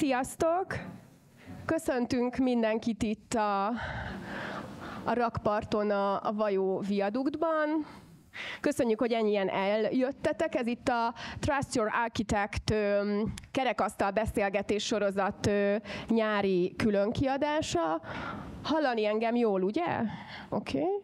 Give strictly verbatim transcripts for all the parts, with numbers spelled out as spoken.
Sziasztok! Köszöntünk mindenkit itt a, a rakparton, a, a Vajó viaduktban. Köszönjük, hogy ennyien eljöttetek. Ez itt a Trust Your Architect kerekasztal beszélgetés sorozat nyári különkiadása. Hallani engem jól, ugye? Oké. Okay.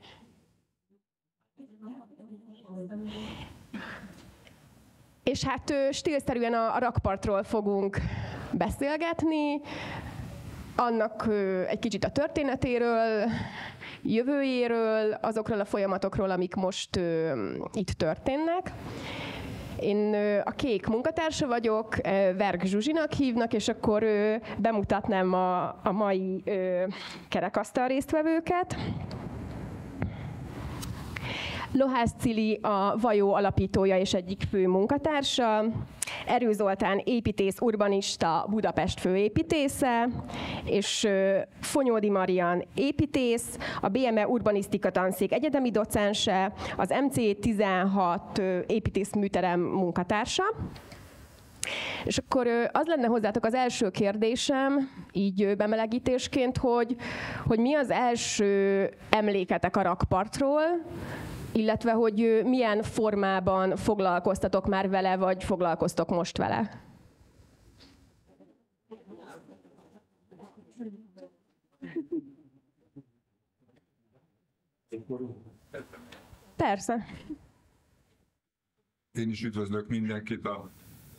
És hát stílszerűen a, a rakpartról fogunk beszélgetni, annak egy kicsit a történetéről, jövőjéről, azokról a folyamatokról, amik most uh, itt történnek. Én uh, a Kék munkatársa vagyok, uh, Verg Zsuzsinak hívnak, és akkor uh, bemutatnám a, a mai uh, kerekasztal résztvevőket. Lohász Cili a Vajó alapítója és egyik fő munkatársa, Erő Zoltán építész, urbanista, Budapest főépítésze, és Fonyódi Marian építész, a bé em e Urbanisztika Tanszék egyetemi docense, az em cé tizenhat építészműterem munkatársa. És akkor az lenne hozzátok az első kérdésem, így bemelegítésként, hogy, hogy mi az első emléketek a rakpartról, illetve hogy milyen formában foglalkoztatok már vele, vagy foglalkoztok most vele? Persze. Én is üdvözlök mindenkit. A...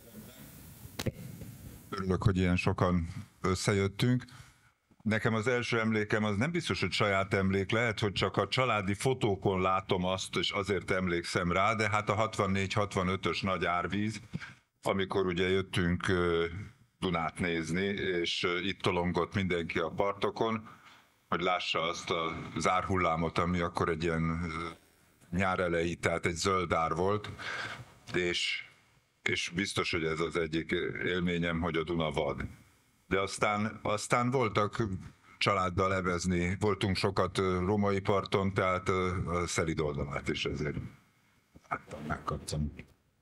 Örülök, hogy ilyen sokan összejöttünk. Nekem az első emlékem az nem biztos, hogy saját emlék, lehet, hogy csak a családi fotókon látom azt, és azért emlékszem rá, de hát a hatvannégy hatvanötös nagy árvíz, amikor ugye jöttünk Dunát nézni, és itt tolongott mindenki a partokon, hogy lássa azt a zárhullámot, ami akkor egy ilyen nyár elejé, tehát egy zöld ár volt, és, és biztos, hogy ez az egyik élményem, hogy a Duna vad. De aztán, aztán voltak családdal evezni, voltunk sokat római parton, tehát a Szelíd oldalát is ezért láttam, megkaptam.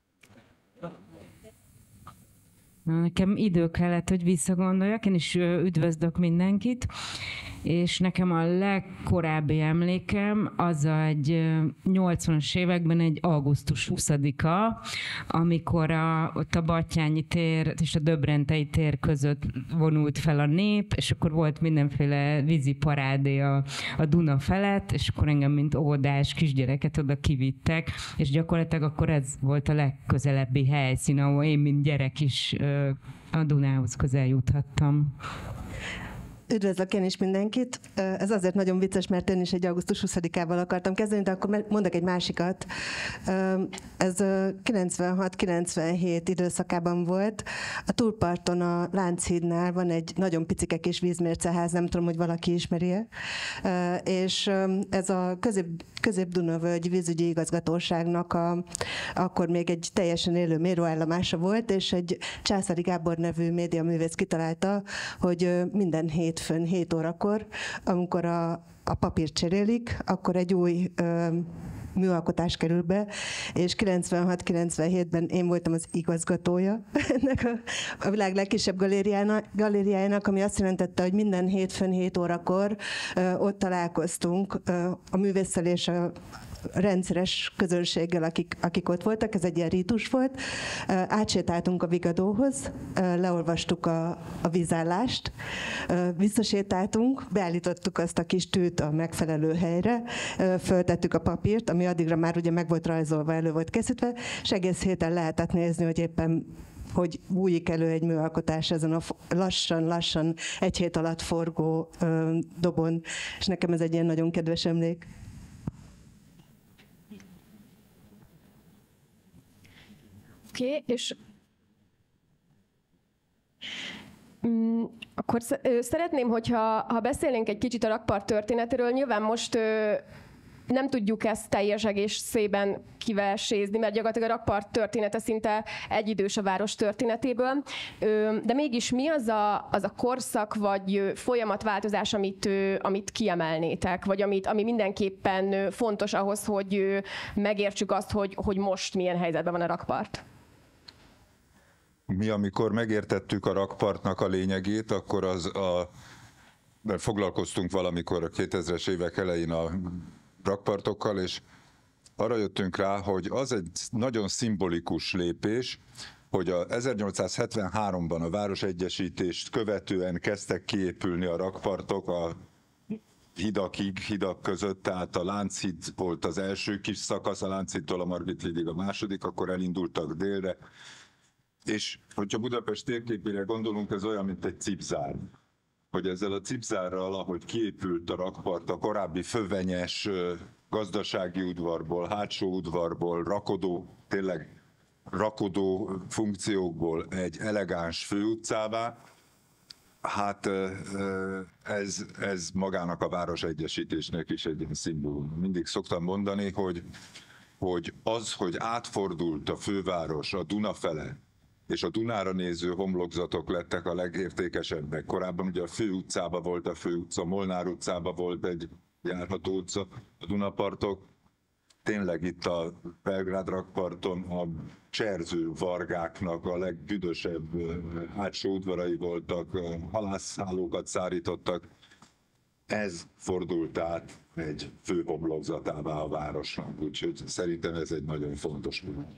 Nekem idő kellett, hogy visszagondoljak, én is üdvözlök mindenkit, és nekem a legkorábbi emlékem az egy nyolcvanas években egy augusztus huszadika, amikor a, ott a Battyányi tér és a Döbrentei tér között vonult fel a nép, és akkor volt mindenféle vízi parádé a, a Duna felett, és akkor engem, mint óvodás kisgyereket oda kivittek, és gyakorlatilag akkor ez volt a legközelebbi helyszín, ahol én, mint gyerek is a Dunához közel juthattam. Üdvözlök én is mindenkit. Ez azért nagyon vicces, mert én is egy augusztus huszadikával akartam kezdeni, de akkor mondok egy másikat. Ez kilencvenhat kilencvenhét időszakában volt. A túlparton a Lánchídnál van egy nagyon picike kis vízmérceház, nem tudom, hogy valaki ismeri-e. És ez a közép, Közép-Dunavölgy vízügyi igazgatóságnak a, akkor még egy teljesen élő mérőállomása volt, és egy Császári Gábor nevű médiaművész kitalálta, hogy minden hétfőn hét órakor, amikor a, a papírt cserélik, akkor egy új ö, műalkotás kerül be, és kilencvenhat kilencvenhétben én voltam az igazgatója ennek a, a világ legkisebb galériának, galériájának, ami azt jelentette, hogy minden hétfőn hét órakor ö, ott találkoztunk ö, a művésszel és a rendszeres közönséggel, akik, akik ott voltak, ez egy ilyen rítus volt. Átsétáltunk a Vigadóhoz, leolvastuk a, a vízállást, visszasétáltunk, beállítottuk azt a kis tűt a megfelelő helyre, föltettük a papírt, ami addigra már ugye meg volt rajzolva, elő volt készítve, és egész héten lehetett nézni, hogy éppen hogy bújik elő egy műalkotás ezen a lassan-lassan egy hét alatt forgó dobon, és nekem ez egy ilyen nagyon kedves emlék. Oké, okay, és mm, akkor szeretném, hogyha ha beszélnénk egy kicsit a rakpart történetéről. Nyilván most ö, nem tudjuk ezt teljes egészében kivesézni, mert gyakorlatilag a rakpart története szinte egyidős a város történetéből. Ö, de mégis mi az a, az a korszak vagy folyamatváltozás, amit, ö, amit kiemelnétek, vagy amit, ami mindenképpen fontos ahhoz, hogy megértsük azt, hogy, hogy most milyen helyzetben van a rakpart? mi amikor megértettük a rakpartnak a lényegét, akkor az a, mert foglalkoztunk valamikor a kétezres évek elején a rakpartokkal, és arra jöttünk rá, hogy az egy nagyon szimbolikus lépés, hogy a ezernyolcszázhetvenháromban a városegyesítést követően kezdtek kiépülni a rakpartok a hidakig, hidak között, tehát a Lánchíd volt az első kis szakasz, a Lánchídtól a Margit-hídig a második, akkor elindultak délre. És hogyha Budapest térképére gondolunk, ez olyan, mint egy cipzár. Hogy ezzel a cipzárral, ahogy kiépült a rakpart a korábbi fövenyes gazdasági udvarból, hátsó udvarból, rakodó, tényleg rakodó funkciókból egy elegáns főutcává, hát ez, ez magának a városegyesítésnek is egy szimbólum. Mindig szoktam mondani, hogy, hogy az, hogy átfordult a főváros a Duna fele, és a Dunára néző homlokzatok lettek a legértékesebbek. Korábban ugye a főutcában volt a főutca, Molnár utcában volt egy járható utca, a Dunapartok. Tényleg itt a Belgrád rakparton a cserző vargáknak a legbüdösebb hátsó udvarai voltak, halászhálókat szárítottak. Ez fordult át egy fő homlokzatává a városnak, úgyhogy szerintem ez egy nagyon fontos pillanat.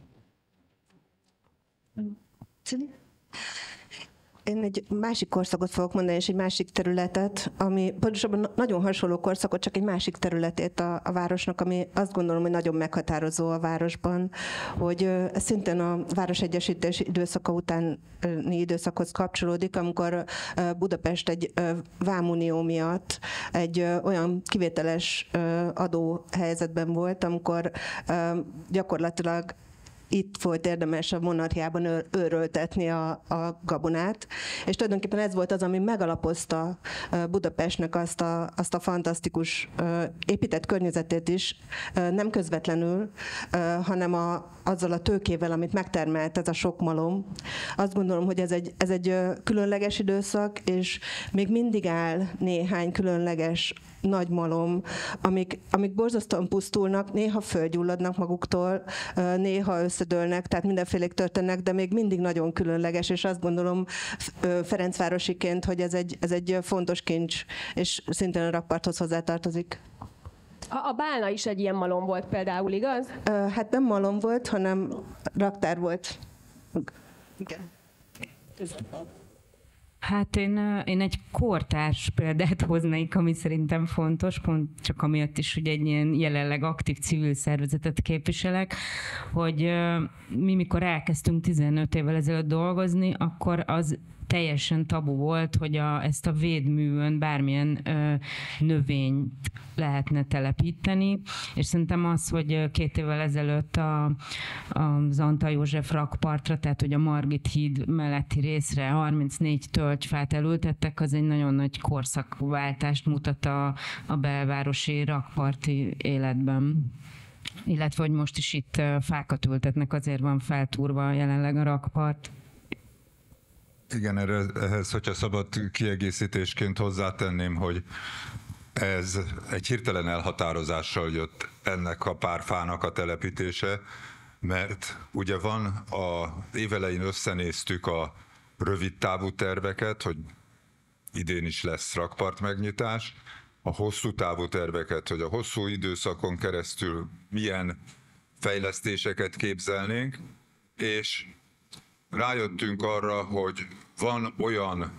Én egy másik korszakot fogok mondani, és egy másik területet, ami pontosabban nagyon hasonló korszakot, csak egy másik területét a, a városnak, ami azt gondolom, hogy nagyon meghatározó a városban, hogy ez szintén a városegyesítés időszaka utáni időszakhoz kapcsolódik, amikor Budapest egy vámunió miatt egy olyan kivételes adóhelyzetben volt, amikor gyakorlatilag itt volt érdemes a monarchiában őröltetni a, a gabonát, és tulajdonképpen ez volt az, ami megalapozta Budapestnek azt a, azt a fantasztikus épített környezetét is, nem közvetlenül, hanem a, azzal a tőkével, amit megtermelt ez a sok malom. Azt gondolom, hogy ez egy, ez egy különleges időszak, és még mindig áll néhány különleges nagy malom, amik, amik borzasztóan pusztulnak, néha fölgyulladnak maguktól, néha összedőlnek, tehát mindenfélék történnek, de még mindig nagyon különleges, és azt gondolom Ferencvárosiként, hogy ez egy, ez egy fontos kincs, és szintén a rakparthoz hozzátartozik. A, a Bálna is egy ilyen malom volt például, igaz? Hát nem malom volt, hanem raktár volt. Igen. Hát én, én egy kortárs példát hoznék, ami szerintem fontos, pont csak amiatt is, hogy egy ilyen jelenleg aktív civil szervezetet képviselek, hogy mi mikor elkezdtünk tizenöt évvel ezelőtt dolgozni, akkor az teljesen tabu volt, hogy a, ezt a védművön bármilyen ö, növényt lehetne telepíteni, és szerintem az, hogy két évvel ezelőtt a, az Antal József rakpartra, tehát hogy a Margit híd melletti részre harmincnégy tölgyfát elültettek, az egy nagyon nagy korszakváltást mutat a, a belvárosi rakparti életben. Illetve, hogy most is itt fákat ültetnek, azért van feltúrva jelenleg a rakpart. Igen, ehhez, hogyha szabad kiegészítésként hozzátenném, hogy ez egy hirtelen elhatározással jött ennek a pár fának a telepítése, mert ugye van, a évelején összenéztük a rövid távú terveket, hogy idén is lesz rakpart megnyitás, a hosszú távú terveket, hogy a hosszú időszakon keresztül milyen fejlesztéseket képzelnénk, és rájöttünk arra, hogy van olyan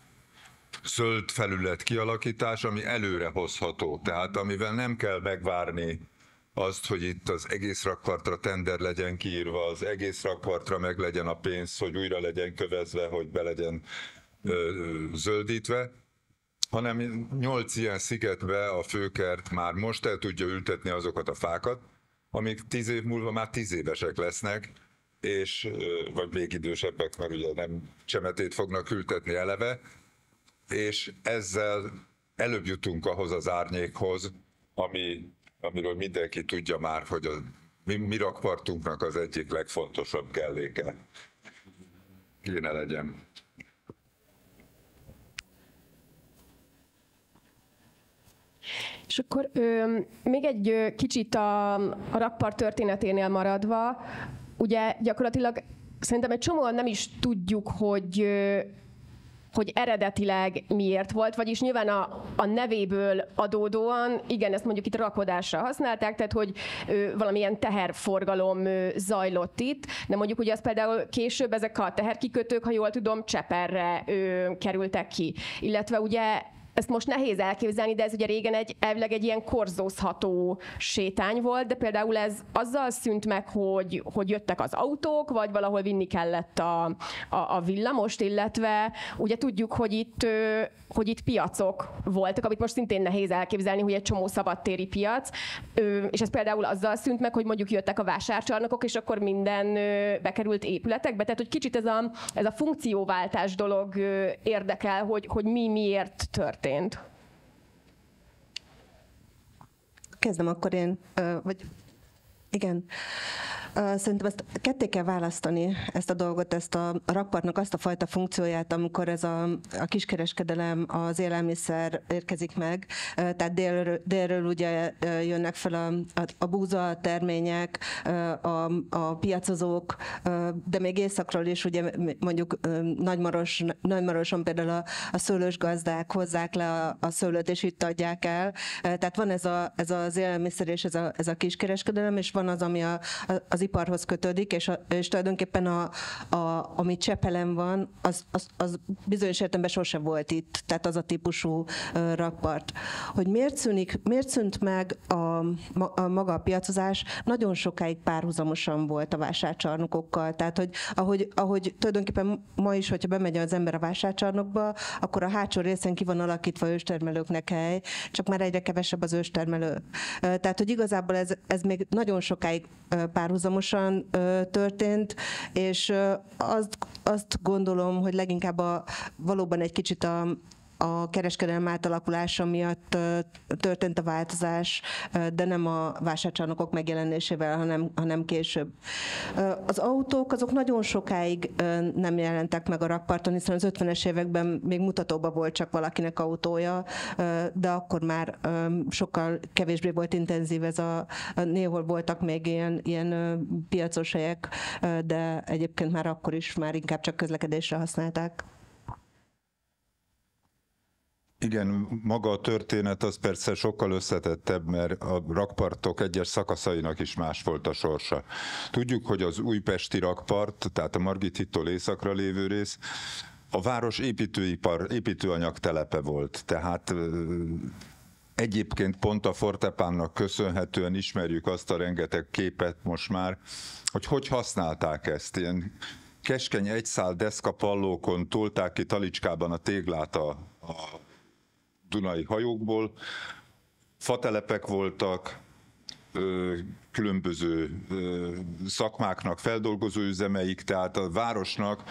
zöld felület kialakítás, ami előre hozható, tehát amivel nem kell megvárni azt, hogy itt az egész rakpartra tender legyen kiírva, az egész rakpartra meg legyen a pénz, hogy újra legyen kövezve, hogy be legyen ö, zöldítve, hanem nyolc ilyen szigetbe a főkert már most el tudja ültetni azokat a fákat, amik tíz év múlva már tíz évesek lesznek, és, vagy még idősebbek, mert ugye nem csemetét fognak ültetni eleve, és ezzel előbb jutunk ahhoz az árnyékhoz, ami, amiről mindenki tudja már, hogy a mi, mi rakpartunknak az egyik legfontosabb kelléke kéne legyen. És akkor ö, még egy ö, kicsit a, a rakpart történeténél maradva, ugye gyakorlatilag szerintem egy csomóan nem is tudjuk, hogy hogy eredetileg miért volt, vagyis nyilván a, a nevéből adódóan, igen, ezt mondjuk itt rakodásra használták, tehát hogy ö, valamilyen teherforgalom ö, zajlott itt, de mondjuk ugye az például később ezek a teherkikötők, ha jól tudom, Cseperre ö, kerültek ki, illetve ugye ezt most nehéz elképzelni, de ez ugye régen egy, elvileg egy ilyen korzózható sétány volt, de például ez azzal szűnt meg, hogy, hogy jöttek az autók, vagy valahol vinni kellett a, a, a villamost, illetve ugye tudjuk, hogy itt, hogy itt piacok voltak, amit most szintén nehéz elképzelni, hogy egy csomó szabadtéri piac, és ez például azzal szűnt meg, hogy mondjuk jöttek a vásárcsarnokok, és akkor minden bekerült épületekbe, tehát hogy kicsit ez a, ez a funkcióváltás dolog érdekel, hogy, hogy mi miért történt. Kezdem akkor én, vagy igen. Szerintem ezt ketté kell választani, ezt a dolgot, ezt a rakpartnak azt a fajta funkcióját, amikor ez a, a kiskereskedelem, az élelmiszer érkezik meg, tehát délről, délről ugye jönnek fel a, a, a búza termények, a, a piacozók, de még északról is, ugye mondjuk Nagymaros, Nagymaroson például a, a szőlős gazdák hozzák le a, a szőlőt, és itt adják el. Tehát van ez, a, ez az élelmiszer és ez a, ez a kiskereskedelem, és van az, ami a, a, az iparhoz kötődik, és, a, és tulajdonképpen a, a, ami Csepelen van, az, az, az bizonyos értelemben sose volt itt, tehát az a típusú uh, rakpart. Hogy miért, szűnik, miért szűnt meg a, a maga a piacozás, nagyon sokáig párhuzamosan volt a vásárcsarnokokkal, tehát hogy ahogy, ahogy tulajdonképpen ma is, hogyha bemegy az ember a vásárcsarnokba, akkor a hátsó részen ki van alakítva őstermelőknek hely, csak már egyre kevesebb az őstermelő. Uh, tehát, hogy igazából ez, ez még nagyon sokáig uh, párhuzamosan uh, történt, és uh, azt, azt gondolom, hogy leginkább a, valóban egy kicsit a, a kereskedelem átalakulása miatt uh, történt a változás, uh, de nem a vásárcsarnokok megjelenésével, hanem, hanem később. Uh, az autók azok nagyon sokáig uh, nem jelentek meg a rakparton, hiszen az ötvenes években még mutatóban volt csak valakinek autója, uh, de akkor már um, sokkal kevésbé volt intenzív ez a, a néhol voltak még ilyen, ilyen uh, piacos helyek, uh, de egyébként már akkor is már inkább csak közlekedésre használták. Igen, maga a történet az persze sokkal összetettebb, mert a rakpartok egyes szakaszainak is más volt a sorsa. Tudjuk, hogy az újpesti rakpart, tehát a Margit hídtól északra lévő rész, a város építőipar, építőanyag telepe volt. Tehát egyébként pont a Fortepánnak köszönhetően ismerjük azt a rengeteg képet most már, hogy hogy használták ezt. Ilyen keskeny egyszál deszkapallókon tolták ki talicskában a téglát a, a dunai hajókból, fatelepek voltak, ö, különböző ö, szakmáknak feldolgozó üzemeik, tehát a városnak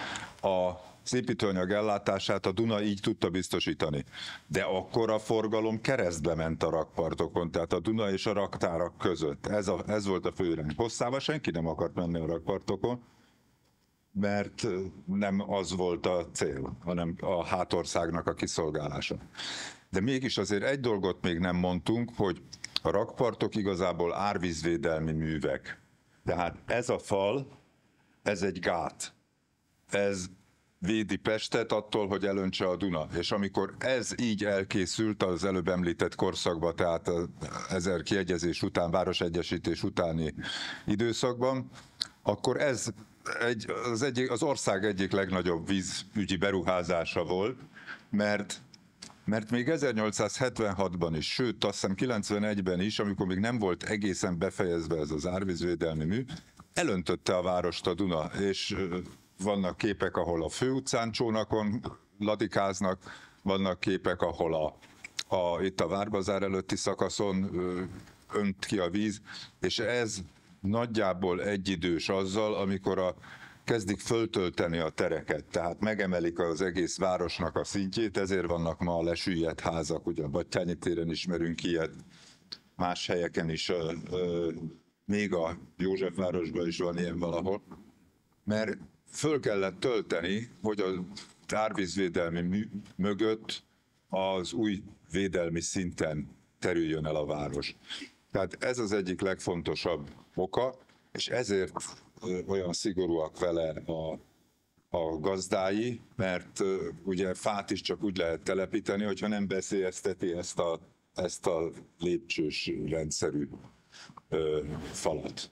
az építőanyag ellátását a Duna így tudta biztosítani. De akkor a forgalom keresztbe ment a rakpartokon, tehát a Duna és a raktárak között. Ez, a, ez volt a fő irány. Hosszában senki nem akart menni a rakpartokon, mert nem az volt a cél, hanem a hátországnak a kiszolgálása. De mégis azért egy dolgot még nem mondtunk, hogy a rakpartok igazából árvízvédelmi művek. Tehát ez a fal, ez egy gát. Ez védi Pestet attól, hogy elöntse a Duna. És amikor ez így elkészült az előbb említett korszakban, tehát ezer kiegyezés után, városegyesítés utáni időszakban, akkor ez egy, az, egyik, az ország egyik legnagyobb vízügyi beruházása volt, mert Mert még ezernyolcszázhetvenhatban is, sőt azt hiszem kilencvenegyben is, amikor még nem volt egészen befejezve ez az árvízvédelmi mű, elöntötte a várost a Duna, és vannak képek, ahol a főutcán csónakon ladikáznak, vannak képek, ahol a, a, itt a Várbazár előtti szakaszon önt ki a víz, és ez nagyjából egyidős azzal, amikor a kezdik föltölteni a tereket, tehát megemelik az egész városnak a szintjét, ezért vannak ma a lesüllyedt házak, ugye a Battyányi téren ismerünk ilyet, más helyeken is, ö, ö, még a Józsefvárosban is van ilyen valahol, mert föl kellett tölteni, hogy a árvízvédelmi mögött az új védelmi szinten terüljön el a város. Tehát ez az egyik legfontosabb oka, és ezért olyan szigorúak vele a, a gazdái, mert ugye fát is csak úgy lehet telepíteni, hogyha nem veszélyezteti ezt a, ezt a lépcsős rendszerű ö, falat.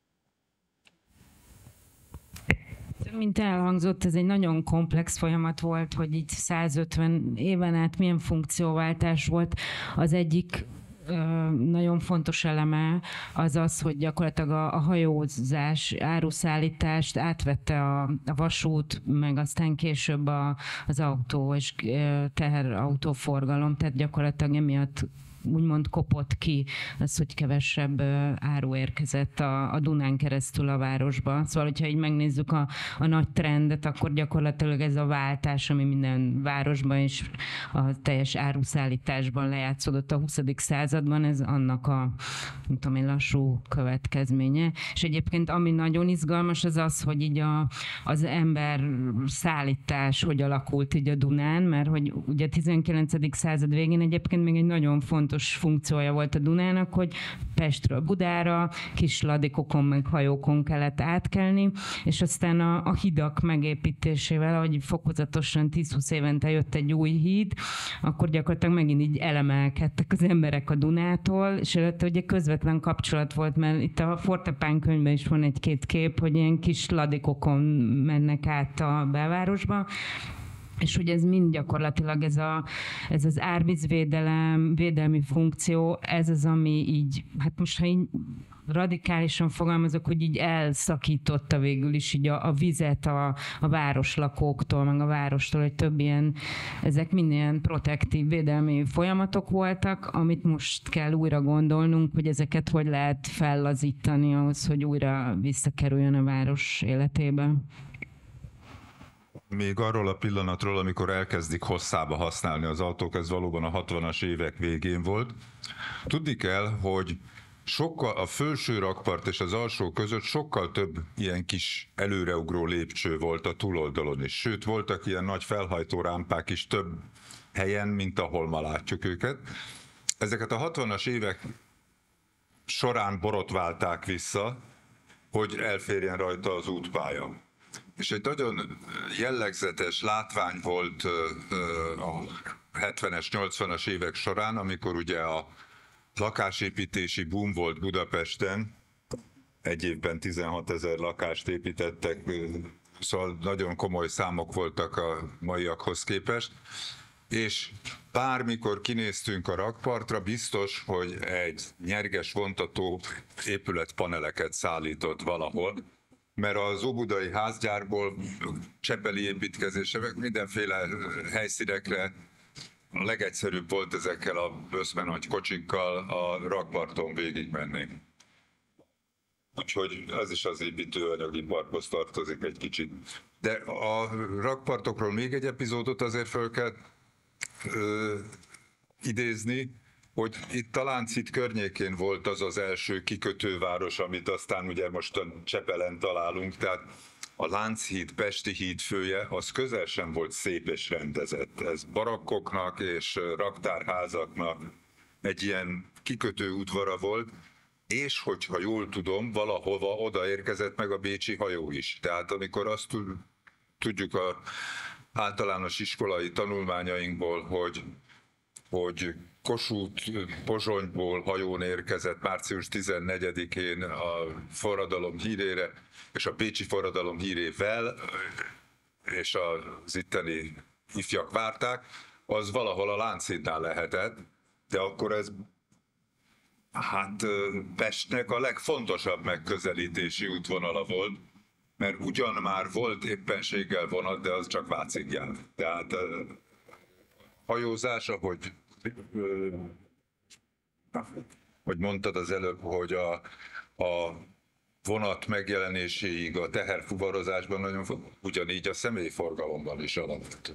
Mint elhangzott, ez egy nagyon komplex folyamat volt, hogy így százötven éven át milyen funkcióváltás volt. Az egyik nagyon fontos eleme az az, hogy gyakorlatilag a, a hajózás, áruszállítást átvette a, a vasút, meg aztán később a, az autó és teherautóforgalom, tehát gyakorlatilag emiatt úgymond kopott ki az, hogy kevesebb áru érkezett a, a Dunán keresztül a városba. Szóval, hogyha így megnézzük a, a nagy trendet, akkor gyakorlatilag ez a váltás, ami minden városban és a teljes áruszállításban lejátszódott a huszadik században, ez annak a, nem tudom én, lassú következménye. És egyébként ami nagyon izgalmas, az az, hogy így a, az ember szállítás hogy alakult így a Dunán, mert hogy ugye a tizenkilencedik század végén egyébként még egy nagyon fontos funkciója volt a Dunának, hogy Pestről Budára kis ladikokon meg hajókon kellett átkelni, és aztán a, a hidak megépítésével, ahogy fokozatosan tíz-húsz évente jött egy új híd, akkor gyakorlatilag megint így elemelkedtek az emberek a Dunától, és előtte ugye közvetlen kapcsolat volt, mert itt a Fortepán könyvben is van egy-két kép, hogy ilyen kis ladikokon mennek át a belvárosba, és hogy ez mind gyakorlatilag ez, a, ez az árvízvédelem, védelmi funkció, ez az, ami így, hát most ha így radikálisan fogalmazok, hogy így elszakította végül is így a, a vizet a, a városlakóktól, meg a várostól, hogy több ilyen, ezek mind ilyen protektív védelmi folyamatok voltak, amit most kell újra gondolnunk, hogy ezeket hogy lehet fellazítani ahhoz, hogy újra visszakerüljön a város életébe. Még arról a pillanatról, amikor elkezdik hosszába használni az autók, ez valóban a hatvanas évek végén volt. Tudni kell, hogy sokkal, a felső rakpart és az alsó között sokkal több ilyen kis előreugró lépcső volt a túloldalon is. Sőt, voltak ilyen nagy felhajtó rámpák is több helyen, mint ahol ma látjuk őket. Ezeket a hatvanas évek során borotválták vissza, hogy elférjen rajta az útpálya. És egy nagyon jellegzetes látvány volt a hetvenes, nyolcvanas évek során, amikor ugye a lakásépítési boom volt Budapesten, egy évben tizenhatezer lakást építettek, szóval nagyon komoly számok voltak a maiakhoz képest, és bármikor kinéztünk a rakpartra, biztos, hogy egy nyerges vontató épületpaneleket szállított valahol, mert az óbudai házgyárból csepeli építkezésre, meg mindenféle helyszínekre a legegyszerűbb volt ezekkel a böszme nagy kocsikkal a rakparton végigmenni. Úgyhogy ez is az építőanyagiparhoz tartozik egy kicsit. De a rakpartokról még egy epizódot azért fel kell ö, idézni, hogy itt a Lánchíd környékén volt az az első kikötőváros, amit aztán ugye most a Csepelen találunk, tehát a Lánchíd, Pesti híd fője, az közel sem volt szép és rendezett. Ez barakkoknak és raktárházaknak egy ilyen kikötő udvara volt, és hogyha jól tudom, valahova odaérkezett meg a bécsi hajó is. Tehát amikor azt tudjuk az általános iskolai tanulmányainkból, hogy, hogy Kossuth Pozsonyból hajón érkezett március tizennegyedikén a forradalom hírére, és a bécsi forradalom hírével, és az itteni ifjak várták, az valahol a Lánchídnál lehetett, de akkor ez hát Pestnek a legfontosabb megközelítési útvonala volt, mert ugyan már volt éppenséggel vonat, de az csak Vácig járt. Tehát hajózás, ahogy hogy mondtad az előbb, hogy a, a vonat megjelenéséig a teherfuvarozásban nagyon fontos, ugyanígy a személyforgalomban is alapvető.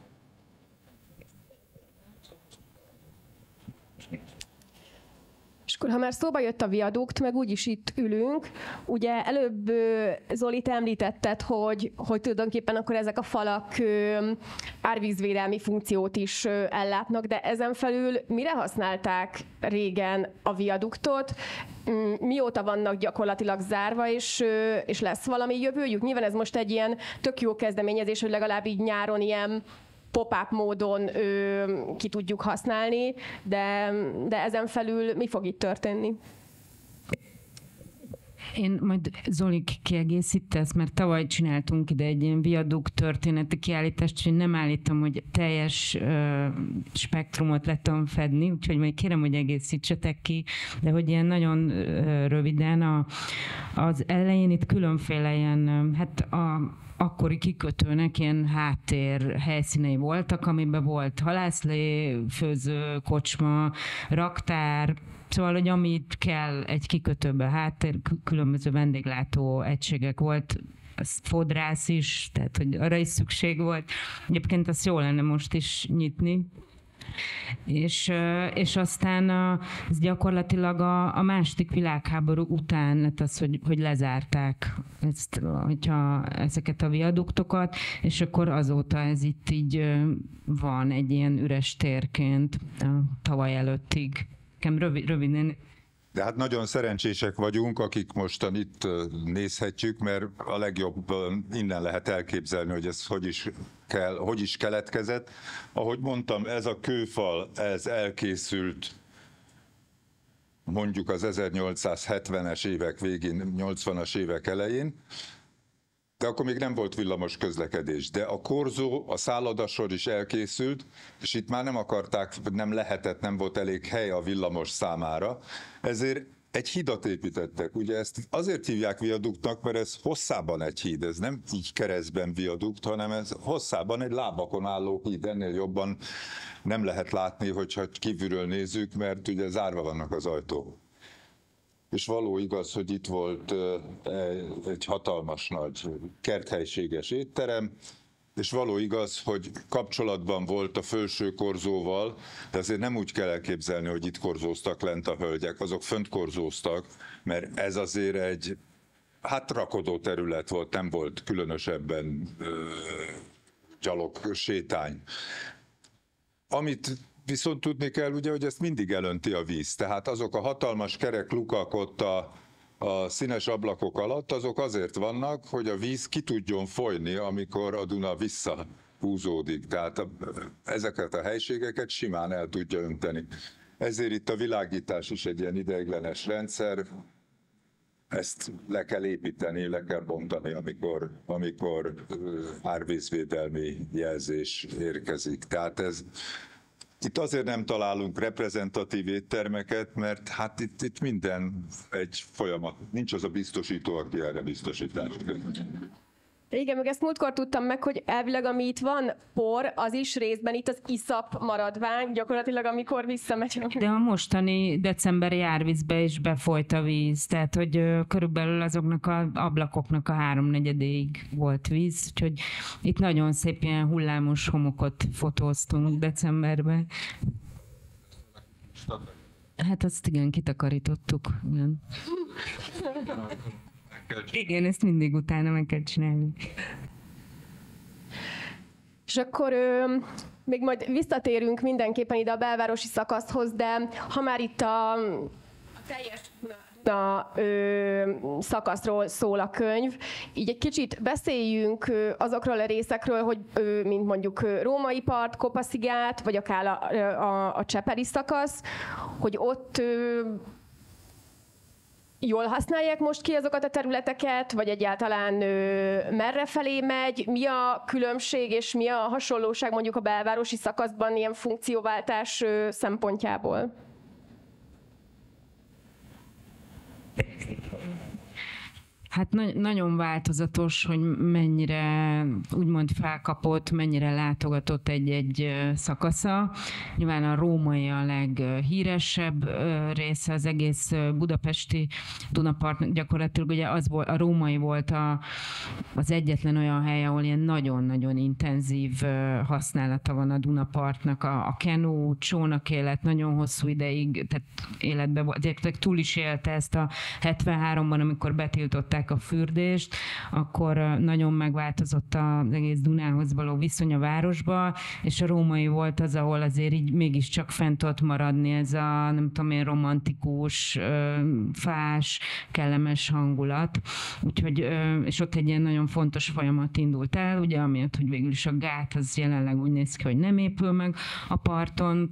És És akkor, ha már szóba jött a viadukt, meg úgyis itt ülünk, ugye előbb Zoli, te említetted, hogy, hogy tulajdonképpen akkor ezek a falak árvízvédelmi funkciót is ellátnak, de ezen felül mire használták régen a viaduktot? Mióta vannak gyakorlatilag zárva, és, és lesz valami jövőjük? Nyilván ez most egy ilyen tök jó kezdeményezés, hogy legalább így nyáron ilyen pop-up módon ö, ki tudjuk használni, de, de ezen felül mi fog itt történni? Én majd Zoli kiegészítesz, mert tavaly csináltunk ide egy ilyen viadukt történeti kiállítást, és én nem állítom, hogy teljes ö, spektrumot le tudom fedni, úgyhogy majd kérem, hogy egészítsetek ki, de hogy ilyen nagyon ö, röviden a, az elején itt különféle ilyen, hát a akkori kikötőnek ilyen háttér helyszínei voltak, amiben volt halászlé, főző, kocsma, raktár, szóval, hogy amit kell egy kikötőben, háttér, különböző vendéglátó egységek volt, az fodrász is, tehát hogy arra is szükség volt. Egyébként azt jó lenne most is nyitni. És, és aztán ez gyakorlatilag a, a második világháború után lett az, hogy, hogy lezárták ezt, hogyha ezeket a viaduktokat, és akkor azóta ez itt így van egy ilyen üres térként tavaly előttig. Rövid, röviden. De hát nagyon szerencsések vagyunk, akik mostan itt nézhetjük, mert a legjobb innen lehet elképzelni, hogy ez hogy is, kell, hogy is keletkezett. Ahogy mondtam, ez a kőfal, ez elkészült mondjuk az ezernyolcszázhetvenes évek végén, nyolcvanas évek elején, de akkor még nem volt villamos közlekedés. De a korzó, a szállodasor is elkészült, és itt már nem akarták, nem lehetett, nem volt elég hely a villamos számára, ezért egy hidat építettek. Ugye ezt azért hívják viaduktnak, mert ez hosszában egy híd, ez nem így keresztben viadukt, hanem ez hosszában egy lábakon álló híd, ennél jobban nem lehet látni, hogyha kívülről nézzük, mert ugye zárva vannak az ajtók. És való igaz, hogy itt volt egy hatalmas nagy kerthelyiséges étterem, és való igaz, hogy kapcsolatban volt a felső korzóval, de azért nem úgy kell elképzelni, hogy itt korzóztak lent a hölgyek, azok fönt korzóztak, mert ez azért egy hát rakodó terület volt, nem volt különösebben ö, gyalog sétány. Amit viszont tudni kell, ugye, hogy ezt mindig elönti a víz. Tehát azok a hatalmas kerek lukak ott a, a színes ablakok alatt, azok azért vannak, hogy a víz ki tudjon folyni, amikor a Duna visszahúzódik. Tehát a, ezeket a helységeket simán el tudja önteni. Ezért itt a világítás is egy ilyen ideiglenes rendszer. Ezt le kell építeni, le kell bontani, amikor, amikor árvízvédelmi jelzés érkezik. Tehát ez itt azért nem találunk reprezentatív éttermeket, mert hát itt, itt minden egy folyamat. Nincs az a biztosító, aki erre biztosítást köt. Igen, meg ezt múltkor tudtam meg, hogy elvileg ami itt van por, az is részben itt az iszap maradvány, gyakorlatilag amikor visszamegy. De a mostani decemberi árvízbe is befolyt a víz, tehát hogy körülbelül azoknak az ablakoknak a háromnegyedéig volt víz, úgyhogy itt nagyon szép ilyen hullámos homokot fotóztunk decemberben. Hát azt igen, kitakarítottuk. Igen. Igen, ezt mindig utána meg kell csinálni. És akkor ö, még majd visszatérünk mindenképpen ide a belvárosi szakaszhoz, de ha már itt a, a teljes a ö, szakaszról szól a könyv, így egy kicsit beszéljünk ö, azokról a részekről, hogy ö, mint mondjuk ö, Római part, Kopaszigát, vagy akár a, a, a Csepeli szakasz, hogy ott ö, jól használják most ki azokat a területeket, vagy egyáltalán ö, merre felé megy, mi a különbség és mi a hasonlóság mondjuk a belvárosi szakaszban ilyen funkcióváltás ö, szempontjából? Hát na- nagyon változatos, hogy mennyire úgymond felkapott, mennyire látogatott egy-egy szakasza. Nyilván a római a leghíresebb része, az egész budapesti Dunapart, gyakorlatilag ugye az volt, a római volt a, az egyetlen olyan hely, ahol ilyen nagyon-nagyon intenzív használata van a Dunapartnak. A, a kenú, csónak élet nagyon hosszú ideig, tehát életben volt, túl is élte ezt a hetvenháromban, amikor betiltották a fürdést, akkor nagyon megváltozott az egész Dunához való viszony a városba, és a római volt az, ahol azért így mégiscsak fent ott maradni ez a, nem tudom én, romantikus, fás, kellemes hangulat. Úgyhogy, és ott egy ilyen nagyon fontos folyamat indult el, ugye, amiatt, hogy végül is a gát az jelenleg úgy néz ki, hogy nem épül meg a parton.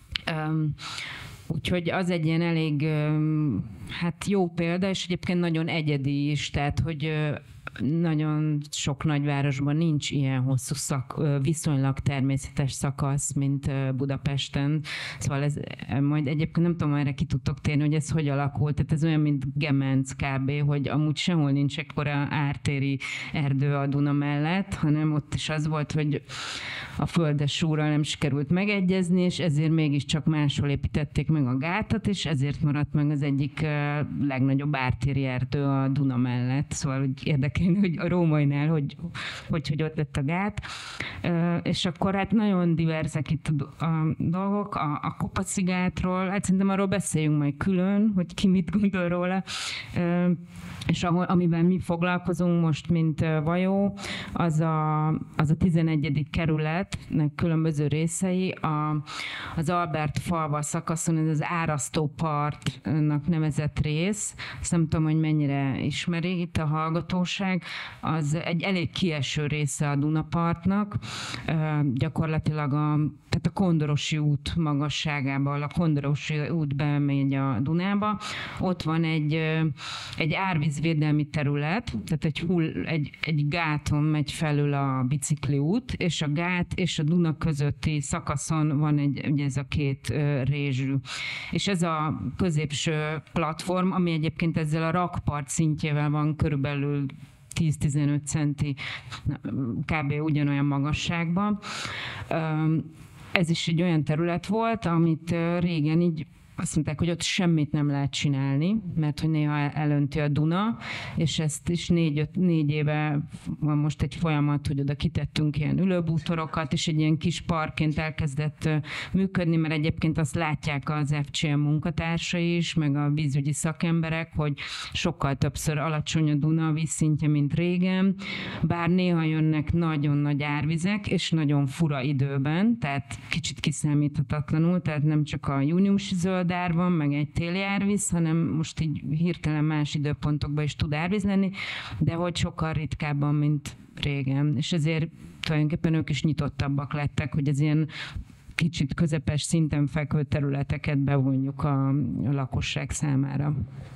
Úgyhogy az egy ilyen elég hát jó példa, és egyébként nagyon egyedi is, tehát hogy nagyon sok nagyvárosban nincs ilyen hosszú szak, viszonylag természetes szakasz, mint Budapesten. Szóval ez majd egyébként nem tudom, erre ki tudtok térni, hogy ez hogy alakult. Tehát ez olyan, mint Gemenc kb., hogy amúgy sehol nincs ekkora ártéri erdő a Duna mellett, hanem ott is az volt, hogy a földesúrral nem sikerült megegyezni, és ezért mégiscsak máshol építették meg a gátat, és ezért maradt meg az egyik legnagyobb ártéri erdő a Duna mellett. Szóval hogy érdekel, hogy a rómainál, hogy, hogy, hogy ott lett a gát. És akkor hát nagyon diverzek itt a dolgok. A, a Kopa-szigátról, hát szerintem arról beszéljünk majd külön, hogy ki mit gondol róla. És ahol, amiben mi foglalkozunk most, mint Vajó, az a, az a tizenegyedik kerületnek különböző részei. A, az Albert falva szakaszon, ez az Árasztópartnak nevezett rész, azt nem tudom, hogy mennyire ismeri itt a hallgatóság, az egy elég kieső része a Dunapartnak, gyakorlatilag a, tehát a Kondorosi út magasságában, a Kondorosi út bemegy a Dunába, ott van egy, egy árvízvédelmi terület, tehát egy, hull, egy, egy gáton megy felül a bicikliút, és a gát és a Duna közötti szakaszon van egy, ugye ez a két rézsű. És ez a középső platform, ami egyébként ezzel a rakpart szintjével van körülbelül tíz-tizenöt centi, kb. Ugyanolyan magasságban. Ez is egy olyan terület volt, amit régen így azt mondták, hogy ott semmit nem lehet csinálni, mert hogy néha elönti a Duna, és ezt is négy, öt, négy éve van most egy folyamat, hogy oda kitettünk ilyen ülőbútorokat, és egy ilyen kis parkként elkezdett működni, mert egyébként azt látják az ef cé em munkatársai is, meg a vízügyi szakemberek, hogy sokkal többször alacsony a Duna vízszintje, mint régen, bár néha jönnek nagyon nagy árvizek, és nagyon fura időben, tehát kicsit kiszámíthatatlanul, tehát nem csak a júniusi zöld ár van, meg egy téli árvíz, hanem most így hirtelen más időpontokban is tud árvíz lenni, de hogy sokkal ritkábban, mint régen. És ezért tulajdonképpen ők is nyitottabbak lettek, hogy az ilyen kicsit közepes szinten fekvő területeket bevonjuk a, a lakosság számára.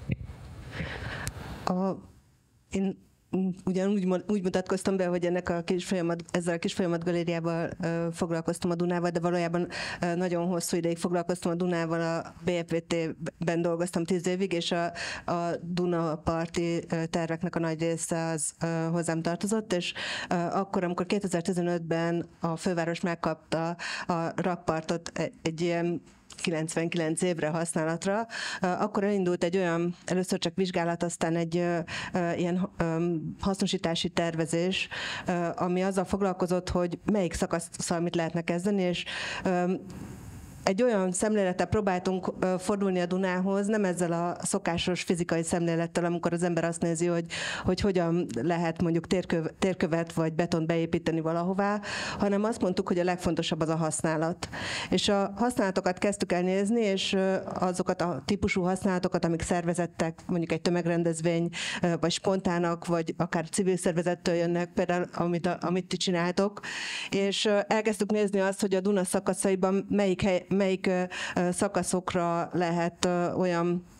A, én ugyanúgy úgy mutatkoztam be, hogy ennek a kis folyamat, ezzel a kis folyamat galériával uh, foglalkoztam a Dunával, de valójában uh, nagyon hosszú ideig foglalkoztam a Dunával, a bé ef vé té-ben dolgoztam tíz évig, és a, a Dunaparti uh, terveknek a nagy része az uh, hozzám tartozott, és uh, akkor, amikor kétezer-tizenötben a főváros megkapta a rakpartot egy, egy ilyen kilencvenkilenc évre használatra, akkor elindult egy olyan, először csak vizsgálat, aztán egy ilyen hasznosítási tervezés, ami azzal foglalkozott, hogy melyik szakaszsal mit lehetne kezdeni, és egy olyan szemlélettel próbáltunk fordulni a Dunához, nem ezzel a szokásos fizikai szemlélettel, amikor az ember azt nézi, hogy, hogy hogyan lehet mondjuk térköv, térkövet vagy betont beépíteni valahová, hanem azt mondtuk, hogy a legfontosabb az a használat. És a használatokat kezdtük el nézni, és azokat a típusú használatokat, amik szervezettek, mondjuk egy tömegrendezvény, vagy spontának, vagy akár civil szervezettől jönnek, például amit, amit ti csináltok, és elkezdtük nézni azt, hogy a Duna szakaszaiban melyik hely, melyik szakaszokra lehet olyan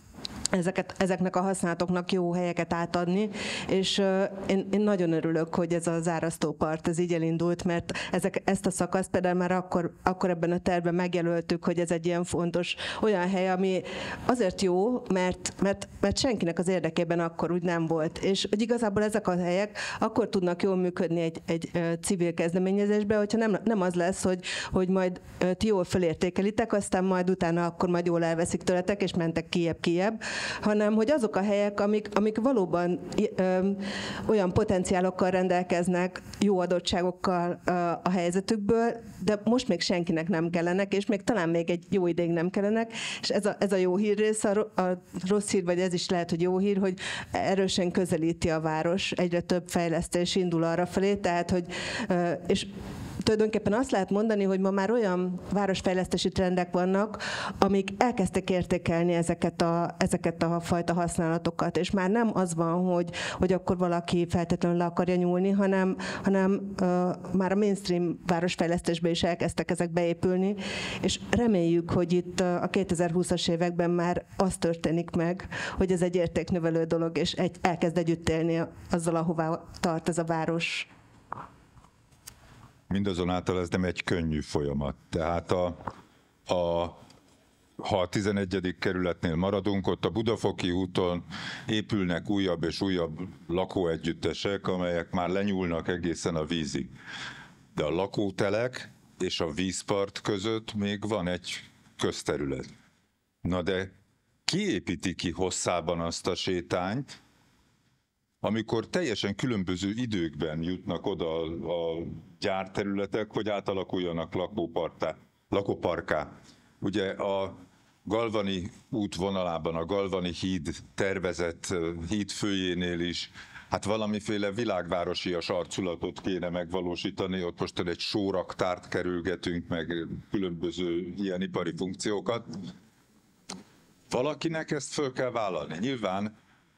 ezeket, ezeknek a használatoknak jó helyeket átadni, és uh, én, én nagyon örülök, hogy ez az árasztópart ez így elindult, mert ezek, ezt a szakaszt például már akkor, akkor ebben a tervben megjelöltük, hogy ez egy ilyen fontos olyan hely, ami azért jó, mert, mert, mert senkinek az érdekében akkor úgy nem volt, és hogy igazából ezek a helyek akkor tudnak jól működni egy, egy uh, civil kezdeményezésbe, hogyha nem, nem az lesz, hogy, hogy majd uh, ti jól felértékelitek, aztán majd utána akkor majd jól elveszik tőletek, és mentek kijebb-kijebb, hanem hogy azok a helyek, amik, amik valóban ö, olyan potenciálokkal rendelkeznek, jó adottságokkal ö, a helyzetükből, de most még senkinek nem kellenek, és még talán még egy jó ideig nem kellenek, és ez a, ez a jó hír rész, a, a rossz hír, vagy ez is lehet, hogy jó hír, hogy erősen közelíti a város, egyre több fejlesztés indul arra felé, tehát, hogy ö, és tulajdonképpen azt lehet mondani, hogy ma már olyan városfejlesztési trendek vannak, amik elkezdtek értékelni ezeket a, ezeket a fajta használatokat, és már nem az van, hogy, hogy akkor valaki feltétlenül le akarja nyúlni, hanem, hanem uh, már a mainstream városfejlesztésbe is elkezdtek ezek beépülni, és reméljük, hogy itt a kétezer-húszas években már az történik meg, hogy ez egy értéknövelő dolog, és egy, elkezd együtt élni azzal, ahová tart ez a város. Mindazonáltal ez nem egy könnyű folyamat. Tehát a, a, ha a tizenegyedik kerületnél maradunk, ott a Budafoki úton épülnek újabb és újabb lakóegyüttesek, amelyek már lenyúlnak egészen a vízig. De a lakótelek és a vízpart között még van egy közterület. Na de ki építi ki hosszában azt a sétányt, amikor teljesen különböző időkben jutnak oda a gyárterületek, hogy átalakuljanak lakóparká, lakóparká. Ugye a Galvani út vonalában, a Galvani híd tervezett híd főjénél is, hát valamiféle világvárosias arculatot kéne megvalósítani, ott most egy sóraktárt kerülgetünk, meg különböző ilyen ipari funkciókat. Valakinek ezt föl kell vállalni. Nyilván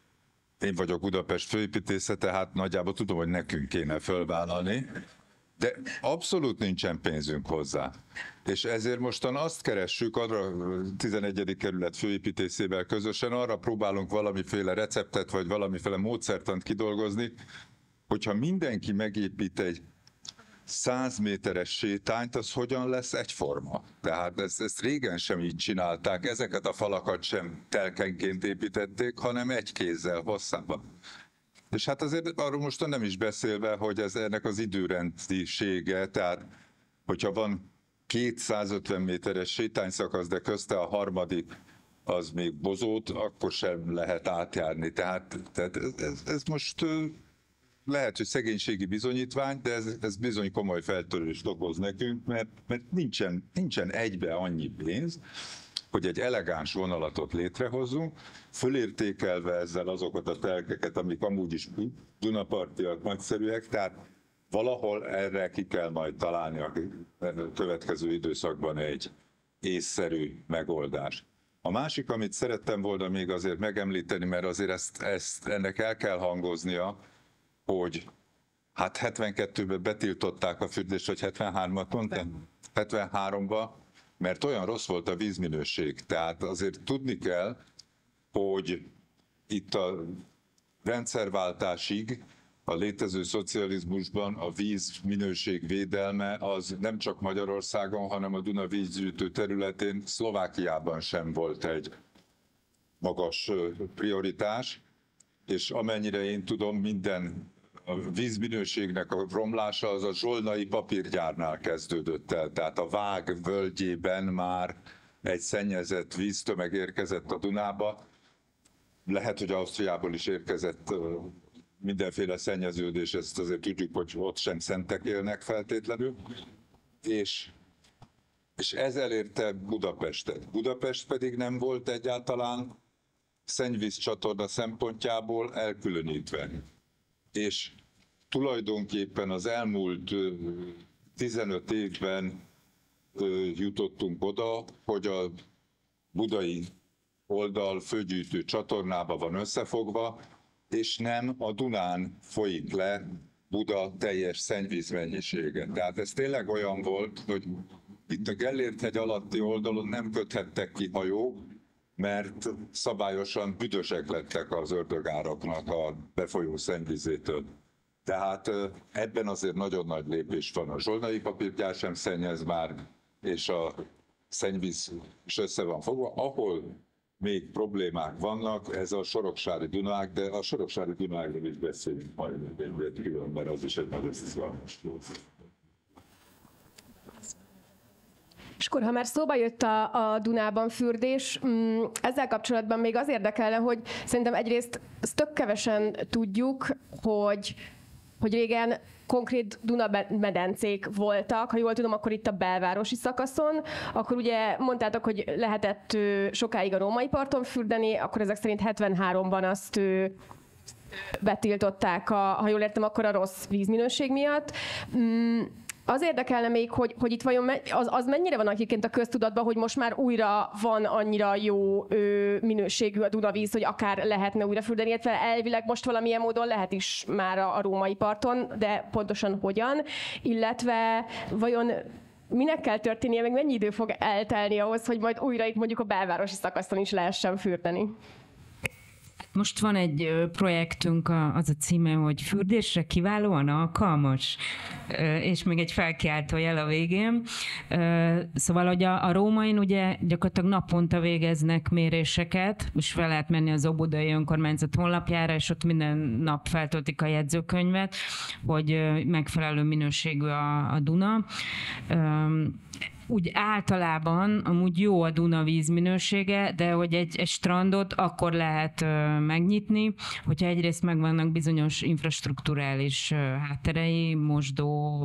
én vagyok Budapest főépítésze, tehát nagyjából tudom, hogy nekünk kéne fölvállalni, de abszolút nincsen pénzünk hozzá. És ezért mostan azt keressük, arra tizenegyedik kerület főépítészével közösen, arra próbálunk valamiféle receptet, vagy valamiféle módszertant kidolgozni, hogyha mindenki megépít egy száz méteres sétányt, az hogyan lesz egyforma? Tehát ezt, ezt régen sem így csinálták, ezeket a falakat sem telkenként építették, hanem egy kézzel hosszában. És hát azért arról most nem is beszélve, hogy ez ennek az időrendisége, tehát hogyha van két százötven méteres sétányszakasz, de közte a harmadik az még bozót, akkor sem lehet átjárni. Tehát, tehát ez, ez most lehet, hogy szegénységi bizonyítvány, de ez, ez bizony komoly feltörést okoz nekünk, mert, mert nincsen, nincsen egybe annyi pénz, hogy egy elegáns vonalatot létrehozzunk, fölértékelve ezzel azokat a telkeket, amik amúgy is dunapartiak, nagyszerűek, tehát valahol erre ki kell majd találni a következő időszakban egy észszerű megoldás. A másik, amit szerettem volna még azért megemlíteni, mert azért ezt, ezt ennek el kell hangoznia, hogy hát hetvenkettőben betiltották a fürdést, vagy hetvenhármat mondtam? hetvenháromban, mert olyan rossz volt a vízminőség. Tehát azért tudni kell, hogy itt a rendszerváltásig a létező szocializmusban a víz minőség védelme az nem csak Magyarországon, hanem a Duna vízgyűjtő területén, Szlovákiában sem volt egy magas prioritás, és amennyire én tudom, minden a vízminőségnek a romlása az a zsolnai papírgyárnál kezdődött el. Tehát a Vág völgyében már egy szennyezett víztömeg érkezett a Dunába. Lehet, hogy Ausztriából is érkezett mindenféle szennyeződés, ezt azért tudjuk, hogy ott sem szentek élnek feltétlenül. És, és ez elérte Budapestet. Budapest pedig nem volt egyáltalán szennyvízcsatorna szempontjából elkülönítve. És tulajdonképpen az elmúlt tizenöt évben jutottunk oda, hogy a budai oldal főgyűjtő csatornába van összefogva, és nem a Dunán folyik le Buda teljes szennyvízmennyisége. Tehát ez tényleg olyan volt, hogy itt a Gellért-hegy alatti oldalon nem köthettek ki hajók, mert szabályosan büdösek lettek az ördögáraknak a befolyó szennyvizétől. Tehát ebben azért nagyon nagy lépés van. A zsolnai papírgyár sem szennyez már, és a szennyvíz is össze van fogva. Ahol még problémák vannak, ez a soroksári Dunák, de a soroksári Dunákról is beszélünk majd egy külön, mert az is egy nagyon izgalmas dolog. És akkor, ha már szóba jött a, a Dunában fürdés, ezzel kapcsolatban még az érdekelne, hogy szerintem egyrészt ezt tök kevesen tudjuk, hogy, hogy régen konkrét Duna-medencék voltak, ha jól tudom, akkor itt a belvárosi szakaszon, akkor ugye mondtátok, hogy lehetett sokáig a római parton fürdeni, akkor ezek szerint hetvenháromban azt betiltották, a, ha jól értem, akkor a rossz vízminőség miatt. Az érdekelne még, hogy, hogy itt vajon az, az mennyire van egyébként a köztudatban, hogy most már újra van annyira jó ö, minőségű a Dunavíz, hogy akár lehetne újra fürdeni, illetve elvileg most valamilyen módon lehet is már a, a római parton, de pontosan hogyan, illetve vajon minek kell történnie, meg mennyi idő fog eltelni ahhoz, hogy majd újra itt mondjuk a belvárosi szakaszon is lehessen fürdeni? Most van egy projektünk, az a címe, hogy fürdésre kiválóan alkalmas, és még egy felkiáltó jel a végén. Szóval, hogy a, a rómain ugye gyakorlatilag naponta végeznek méréseket, és fel lehet menni az Óbudai Önkormányzat honlapjára, és ott minden nap feltöltik a jegyzőkönyvet, hogy megfelelő minőségű a, a Duna. Úgy általában amúgy jó a Duna vízminősége, de hogy egy, egy strandot akkor lehet uh, megnyitni, hogyha egyrészt megvannak bizonyos infrastrukturális uh, hátterei, mosdó,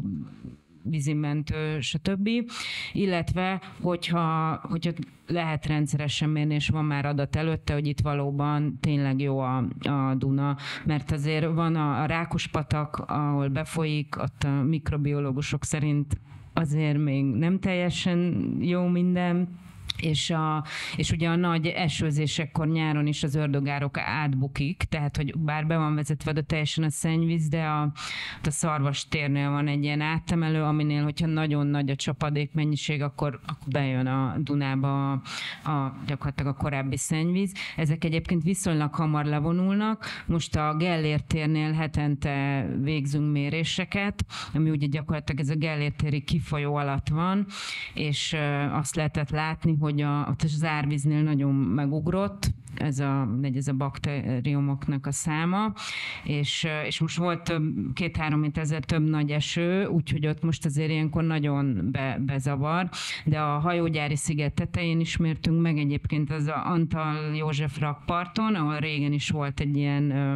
vízimentő, stb. Illetve, hogyha, hogyha lehet rendszeresen mérni, és van már adat előtte, hogy itt valóban tényleg jó a, a Duna, mert azért van a, a Rákospatak, ahol befolyik, ott a mikrobiológusok szerint azért még nem teljesen jó minden, és, a, és ugye a nagy esőzésekkor nyáron is az ördögárok átbukik, tehát hogy bár be van vezetve oda teljesen a szennyvíz, de a, a Szarvas térnél van egy ilyen áttemelő, aminél, hogyha nagyon nagy a csapadék mennyiség, akkor, akkor bejön a Dunába a, a, gyakorlatilag a korábbi szennyvíz. Ezek egyébként viszonylag hamar levonulnak. Most a Gellért térnél hetente végzünk méréseket, ami ugye gyakorlatilag ez a Gellért téri kifolyó alatt van, és azt lehetett látni, hogy a, az árvíznél nagyon megugrott, ez a, ez a baktériumoknak a száma, és, és most volt két-három hétezer több nagy eső, úgyhogy ott most azért ilyenkor nagyon be, bezavar, de a hajógyári sziget tetején is mértünk meg, egyébként az a Antal József rakparton, ahol régen is volt egy ilyen ö,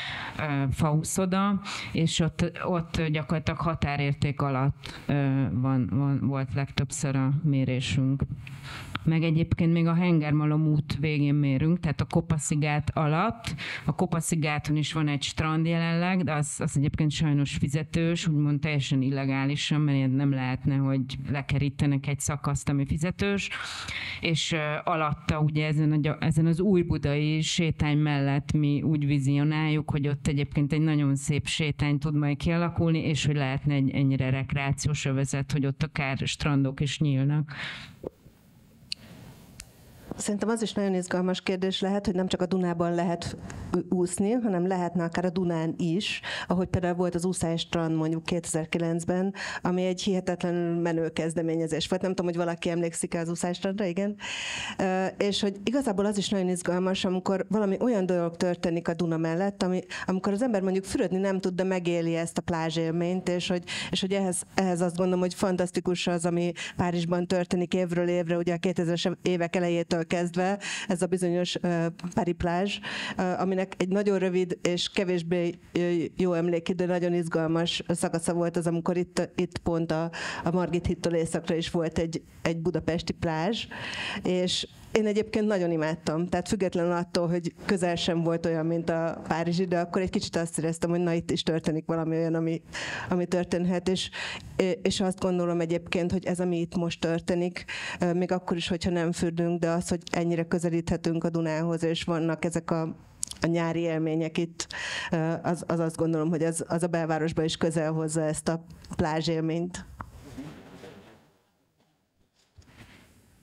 ö, fauszoda, és ott, ott gyakorlatilag határérték alatt ö, van, van, volt legtöbbször a mérésünk. Meg egyébként még a Hengermalom út végén mérünk, tehát a Kopaszigát alatt. A Kopaszigáton is van egy strand jelenleg, de az, az egyébként sajnos fizetős, úgymond teljesen illegálisan, mert nem lehetne, hogy lekerítenek egy szakaszt, ami fizetős. És uh, alatta ugye ezen, a, ezen az újbudai sétány mellett mi úgy vizionáljuk, hogy ott egyébként egy nagyon szép sétány tud majd kialakulni, és hogy lehetne egy ennyire rekreációs övezet, hogy ott akár strandok is nyílnak. Szerintem az is nagyon izgalmas kérdés lehet, hogy nem csak a Dunában lehet úszni, hanem lehetne akár a Dunán is, ahogy például volt az úszástrand mondjuk kétezer-kilencben, ami egy hihetetlenül menő kezdeményezés volt. Nem tudom, hogy valaki emlékszik az úszástrandra, igen. És hogy igazából az is nagyon izgalmas, amikor valami olyan dolog történik a Duna mellett, ami, amikor az ember mondjuk fürödni nem tud, de megéli ezt a plázsélményt, és hogy, és hogy ehhez, ehhez azt gondolom, hogy fantasztikus az, ami Párizsban történik évről évre, ugye a kétezres évek elejétől kezdve, ez a bizonyos uh, Paris plázs, uh, aminek egy nagyon rövid és kevésbé jó emlékidő, nagyon izgalmas szakasza volt az, amikor itt, itt pont a, a Margit hídtól északra is volt egy, egy budapesti plázs, és én egyébként nagyon imádtam, tehát függetlenül attól, hogy közel sem volt olyan, mint a párizsi, de akkor egy kicsit azt éreztem, hogy na itt is történik valami olyan, ami, ami történhet, és, és azt gondolom egyébként, hogy ez, ami itt most történik, még akkor is, hogyha nem fürdünk, de az, hogy ennyire közelíthetünk a Dunához, és vannak ezek a a nyári élmények itt, az, az azt gondolom, hogy az, az a belvárosba is közel hozza ezt a plázsélményt. És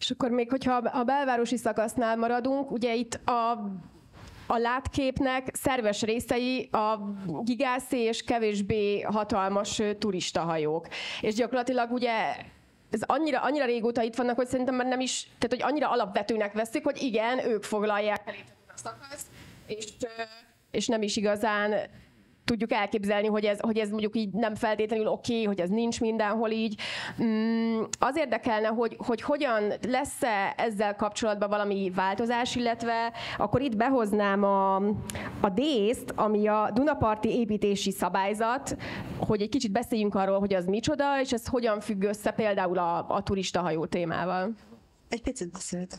És akkor még, hogyha a belvárosi szakasznál maradunk, ugye itt a, a látképnek szerves részei a gigászi és kevésbé hatalmas turistahajók. És gyakorlatilag ugye ez annyira, annyira régóta itt vannak, hogy szerintem már nem is, tehát hogy annyira alapvetőnek veszik, hogy igen, ők foglalják el a szakaszt, és, és nem is igazán tudjuk elképzelni, hogy ez, hogy ez mondjuk így nem feltétlenül oké, okay, hogy ez nincs mindenhol így. Mm, az érdekelne, hogy, hogy hogyan lesz-e ezzel kapcsolatban valami változás, illetve akkor itt behoznám a, a dészt, ami a Dunaparti építési szabályzat, hogy egy kicsit beszéljünk arról, hogy az micsoda, és ez hogyan függ össze például a, a turistahajó témával. Egy picit beszélt.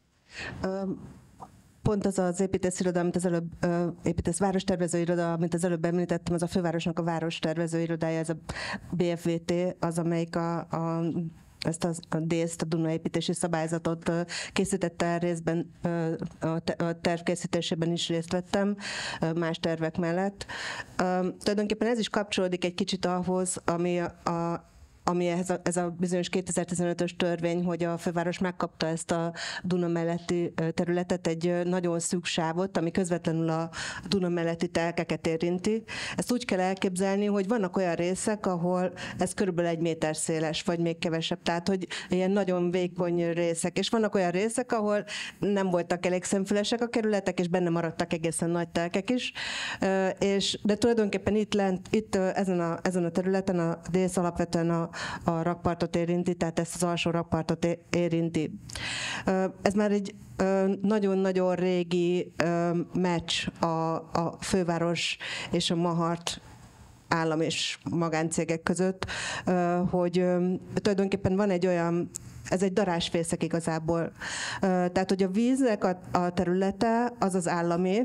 Um, Pont az az építésziroda, amit az előbb, uh, építész várostervezőiroda, amit az előbb említettem, az a fővárosnak a várostervezőirodája, ez a bé ef vé té, az, amelyik a, a ezt a, a dészt, a Duna építési szabályzatot uh, készítette el részben, uh, a, te, a tervkészítésében is részt vettem, uh, más tervek mellett. Uh, tulajdonképpen ez is kapcsolódik egy kicsit ahhoz, ami a, a ami ez a, ez a bizonyos kétezer-tizenötös törvény, hogy a főváros megkapta ezt a Duna melletti területet, egy nagyon szűk sávot, ami közvetlenül a Duna melletti telkeket érinti. Ezt úgy kell elképzelni, hogy vannak olyan részek, ahol ez körülbelül egy méter széles, vagy még kevesebb, tehát hogy ilyen nagyon vékony részek. És vannak olyan részek, ahol nem voltak elég szemfülesek a kerületek, és benne maradtak egészen nagy telkek is. És, de tulajdonképpen itt, lent, itt ezen, a, ezen a területen a dész alapvetően a a rakpartot érinti, tehát ezt az alsó rakpartot érinti. Ez már egy nagyon-nagyon régi meccs a, a főváros és a Mahart állam és magáncégek között, hogy tulajdonképpen van egy olyan, ez egy darásfészek igazából. Tehát, hogy a víznek a, a területe az az állami,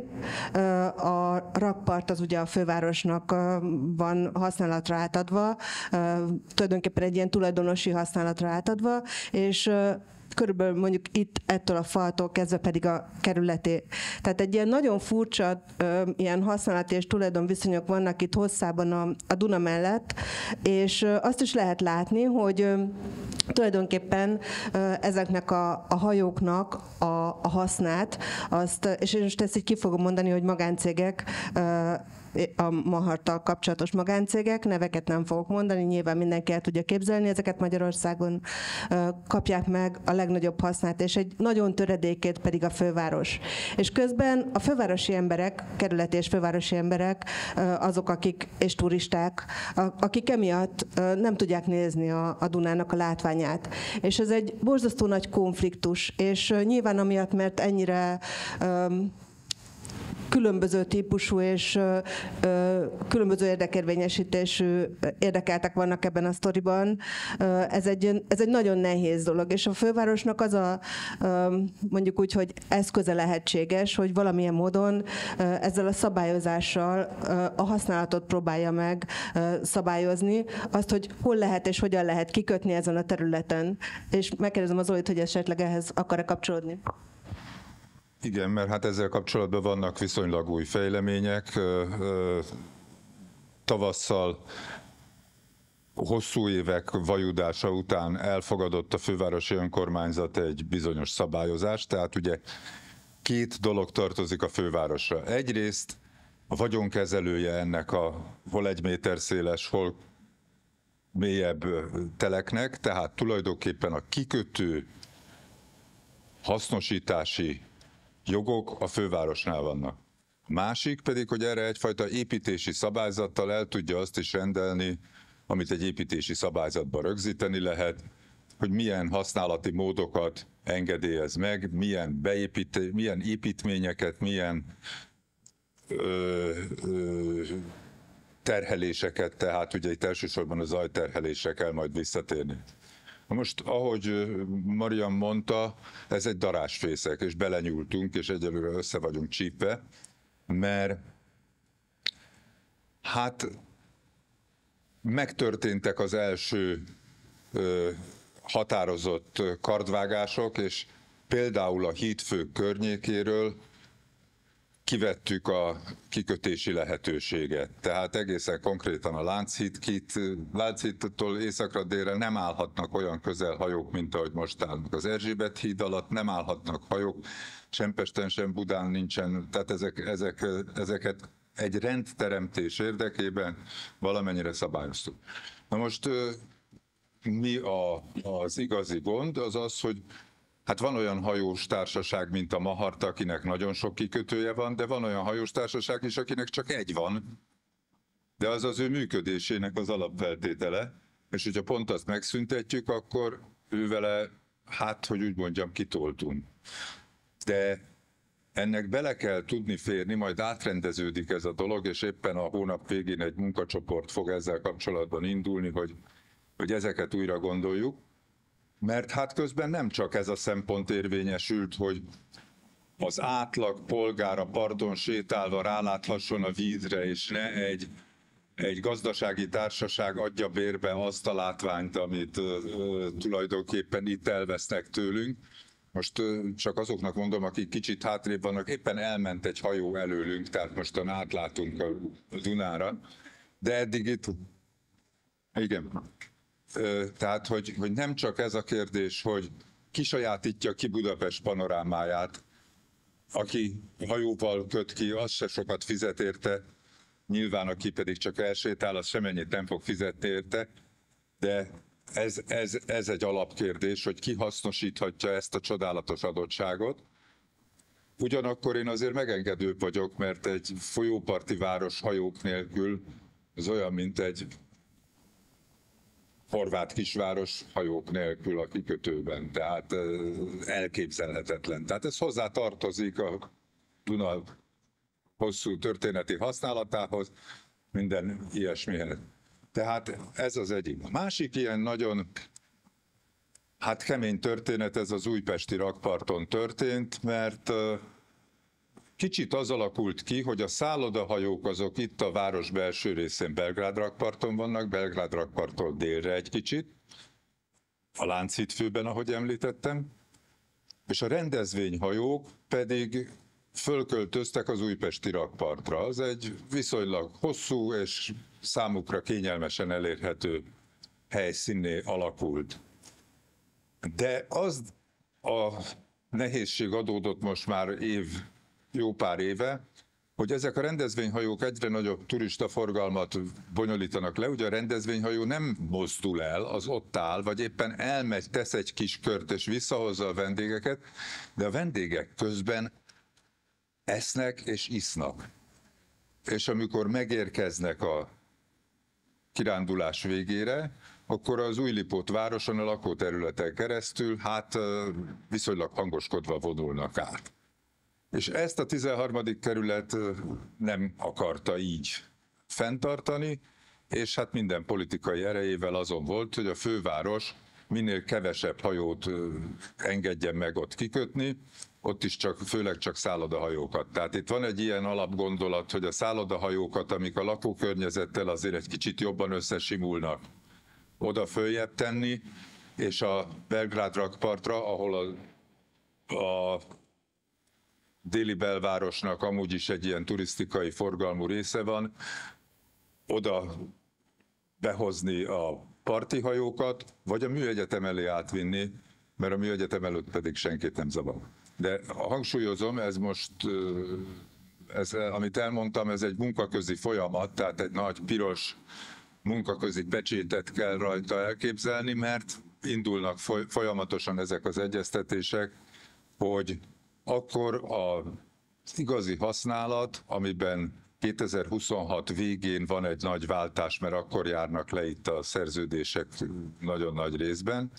a rakpart az ugye a fővárosnak van használatra átadva, tulajdonképpen egy ilyen tulajdonosi használatra átadva, és körülbelül mondjuk itt ettől a faltól kezdve pedig a kerületé. Tehát egy ilyen nagyon furcsa ö, ilyen használati és tulajdonviszonyok vannak itt hosszában a, a Duna mellett, és ö, azt is lehet látni, hogy ö, tulajdonképpen ö, ezeknek a, a hajóknak a, a hasznát, azt, és én most ezt így ki fogom mondani, hogy magáncégek, ö, a Maharttal kapcsolatos magáncégek, neveket nem fogok mondani, nyilván mindenki el tudja képzelni, ezeket Magyarországon kapják meg a legnagyobb hasznát, és egy nagyon töredékét pedig a főváros. És közben a fővárosi emberek, kerületi és fővárosi emberek azok, akik, és turisták, akik emiatt nem tudják nézni a, a Dunának a látványát. És ez egy borzasztó nagy konfliktus, és nyilván amiatt, mert ennyire különböző típusú és ö, ö, különböző érdekérvényesítésű érdekeltek vannak ebben a sztoriban. Ez egy, ez egy nagyon nehéz dolog, és a fővárosnak az a, ö, mondjuk úgy, hogy eszköze lehetséges, hogy valamilyen módon ö, ezzel a szabályozással ö, a használatot próbálja meg ö, szabályozni, azt, hogy hol lehet és hogyan lehet kikötni ezen a területen. És megkérdezem az Zolit, hogy esetleg ehhez akar-e kapcsolódni. Igen, mert hát ezzel kapcsolatban vannak viszonylag új fejlemények. Tavasszal hosszú évek vajudása után elfogadott a fővárosi önkormányzat egy bizonyos szabályozást, tehát ugye két dolog tartozik a fővárosra. Egyrészt a vagyonkezelője ennek a hol egy méter széles, hol mélyebb teleknek, tehát tulajdonképpen a kikötő hasznosítási jogok a fővárosnál vannak. A másik pedig, hogy erre egyfajta építési szabályzattal el tudja azt is rendelni, amit egy építési szabályzatban rögzíteni lehet, hogy milyen használati módokat engedélyez meg, milyen, beépít, milyen építményeket, milyen ö, ö, terheléseket, tehát ugye itt elsősorban a zajterhelésre kell majd visszatérni. Most, ahogy Marian mondta, ez egy darásfészek, és belenyúltunk, és egyelőre össze vagyunk csípve, mert hát megtörténtek az első ö, határozott kardvágások, és például a hídfők környékéről kivettük a kikötési lehetőséget. Tehát egészen konkrétan a Lánchíd-kit, Lánchídtól északra délre nem állhatnak olyan közel hajók, mint ahogy most állnak. Az Erzsébet híd alatt nem állhatnak hajók, sem Pesten, sem Budán nincsen, tehát ezek, ezek, ezeket egy rendteremtés érdekében valamennyire szabályoztuk. Na most mi a, az igazi gond? Az az, hogy hát van olyan hajós társaság, mint a Mahart, akinek nagyon sok kikötője van, de van olyan hajós társaság is, akinek csak egy van, de az az ő működésének az alapfeltétele, és hogyha pont azt megszüntetjük, akkor ő vele, hát, hogy úgy mondjam, kitoltunk. De ennek bele kell tudni férni, majd átrendeződik ez a dolog, és éppen a hónap végén egy munkacsoport fog ezzel kapcsolatban indulni, hogy, hogy ezeket újra gondoljuk. Mert hát közben nem csak ez a szempont érvényesült, hogy az átlag polgár a parton sétálva ráláthasson a vízre, és ne egy, egy gazdasági társaság adja bérbe azt a látványt, amit ö, ö, tulajdonképpen itt elvesznek tőlünk. Most ö, csak azoknak mondom, akik kicsit hátrébb vannak, éppen elment egy hajó előlünk, tehát mostan átlátunk a Dunára, de eddig itt... Igen. Tehát, hogy, hogy nem csak ez a kérdés, hogy ki sajátítja ki Budapest panorámáját, aki hajóval köt ki, az se sokat fizet érte, nyilván aki pedig csak elsétál, az semennyit nem fog fizetni érte, de ez, ez, ez egy alapkérdés, hogy ki hasznosíthatja ezt a csodálatos adottságot. Ugyanakkor én azért megengedőbb vagyok, mert egy folyóparti város hajók nélkül az olyan, mint egy horvát kisváros hajók nélkül a kikötőben, tehát elképzelhetetlen. Tehát ez hozzá tartozik a Duna hosszú történeti használatához, minden ilyesmihez. Tehát ez az egyik. A másik ilyen nagyon hát kemény történet, ez az újpesti rakparton történt, mert kicsit az alakult ki, hogy a szállodahajók azok itt a város belső részén Belgrád rakparton vannak, Belgrád rakparttól délre egy kicsit, a Lánchíd főben, ahogy említettem, és a rendezvényhajók pedig fölköltöztek az újpesti rakpartra. Az egy viszonylag hosszú és számukra kényelmesen elérhető helyszínné alakult. De az a nehézség adódott most már év jó pár éve, hogy ezek a rendezvényhajók egyre nagyobb turistaforgalmat bonyolítanak le. Ugye a rendezvényhajó nem mozdul el, az ott áll, vagy éppen elmegy, tesz egy kis kört és visszahozza a vendégeket, de a vendégek közben esznek és isznak. És amikor megérkeznek a kirándulás végére, akkor az Újlipót városon a lakóterületen keresztül hát viszonylag hangoskodva vonulnak át. És ezt a tizenharmadik kerület nem akarta így fenntartani, és hát minden politikai erejével azon volt, hogy a főváros minél kevesebb hajót engedjen meg ott kikötni, ott is csak, főleg csak szállodahajókat. Tehát itt van egy ilyen alapgondolat, hogy a szállodahajókat, amik a lakókörnyezettel azért egy kicsit jobban összesimulnak, oda följebb tenni, és a Belgrád rakpartra, ahol a, a déli belvárosnak amúgy is egy ilyen turisztikai forgalmú része van, oda behozni a parti hajókat, vagy a műegyetem elé átvinni, mert a műegyetem előtt pedig senkit nem zavar. De hangsúlyozom, ez most, ez, amit elmondtam, ez egy munkaközi folyamat, tehát egy nagy piros munkaközi pecsétet kell rajta elképzelni, mert indulnak folyamatosan ezek az egyeztetések, hogy akkor az igazi használat, amiben kétezer-huszonhat végén van egy nagy váltás, mert akkor járnak le itt a szerződések nagyon nagy részben,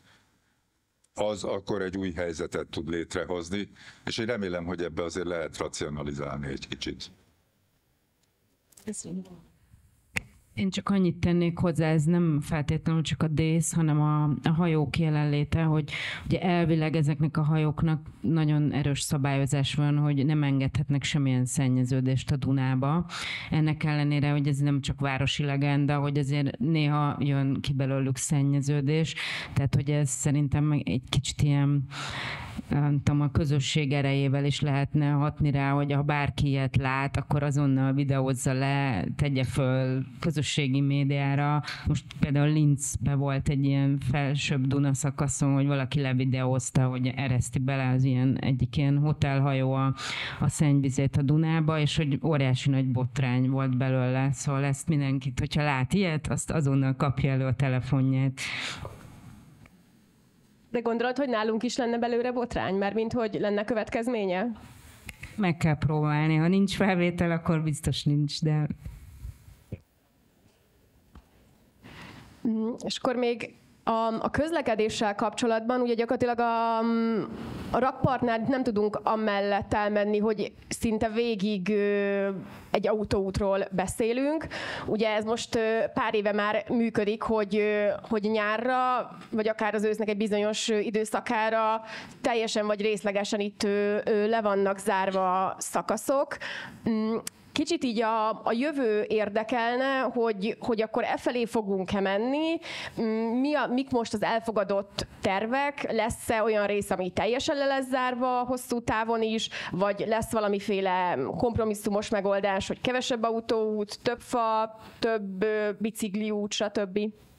az akkor egy új helyzetet tud létrehozni, és én remélem, hogy ebbe azért lehet racionalizálni egy kicsit. Én csak annyit tennék hozzá, ez nem feltétlenül csak a dísz, hanem a, a hajók jelenléte, hogy ugye elvileg ezeknek a hajóknak nagyon erős szabályozás van, hogy nem engedhetnek semmilyen szennyeződést a Dunába. Ennek ellenére, hogy ez nem csak városi legenda, hogy azért néha jön ki belőlük szennyeződés, tehát hogy ez szerintem egy kicsit ilyen, nem tudom, a közösség erejével is lehetne hatni rá, hogy ha bárki ilyet lát, akkor azonnal videózza le, tegye föl közösségi médiára. Most például Linzbe volt egy ilyen felsőbb Duna szakaszon, hogy valaki levideózta, hogy ereszti bele az ilyen, egyik ilyen hotelhajó a, a szennyvizét a Dunába, és hogy óriási nagy botrány volt belőle. Szóval ezt mindenkit, hogyha lát ilyet, azt azonnal kapja elő a telefonját. De gondolod, hogy nálunk is lenne belőle botrány, mert mint hogy lenne következménye? Meg kell próbálni. Ha nincs felvétel, akkor biztos nincs, de... Mm, és akkor még a, a közlekedéssel kapcsolatban ugye gyakorlatilag a, a rakpartnál nem tudunk amellett elmenni, hogy szinte végig ö, egy autóútról beszélünk. Ugye ez most ö, pár éve már működik, hogy, ö, hogy nyárra, vagy akár az ősznek egy bizonyos időszakára teljesen vagy részlegesen itt ö, ö, le vannak zárva szakaszok. Mm, Kicsit így a, a jövő érdekelne, hogy, hogy akkor e felé fogunk-e menni, Mi a, mik most az elfogadott tervek, lesz-e olyan rész, ami teljesen le lesz zárva hosszú távon is, vagy lesz valamiféle kompromisszumos megoldás, hogy kevesebb autóút, több fa, több bicikliút, stb.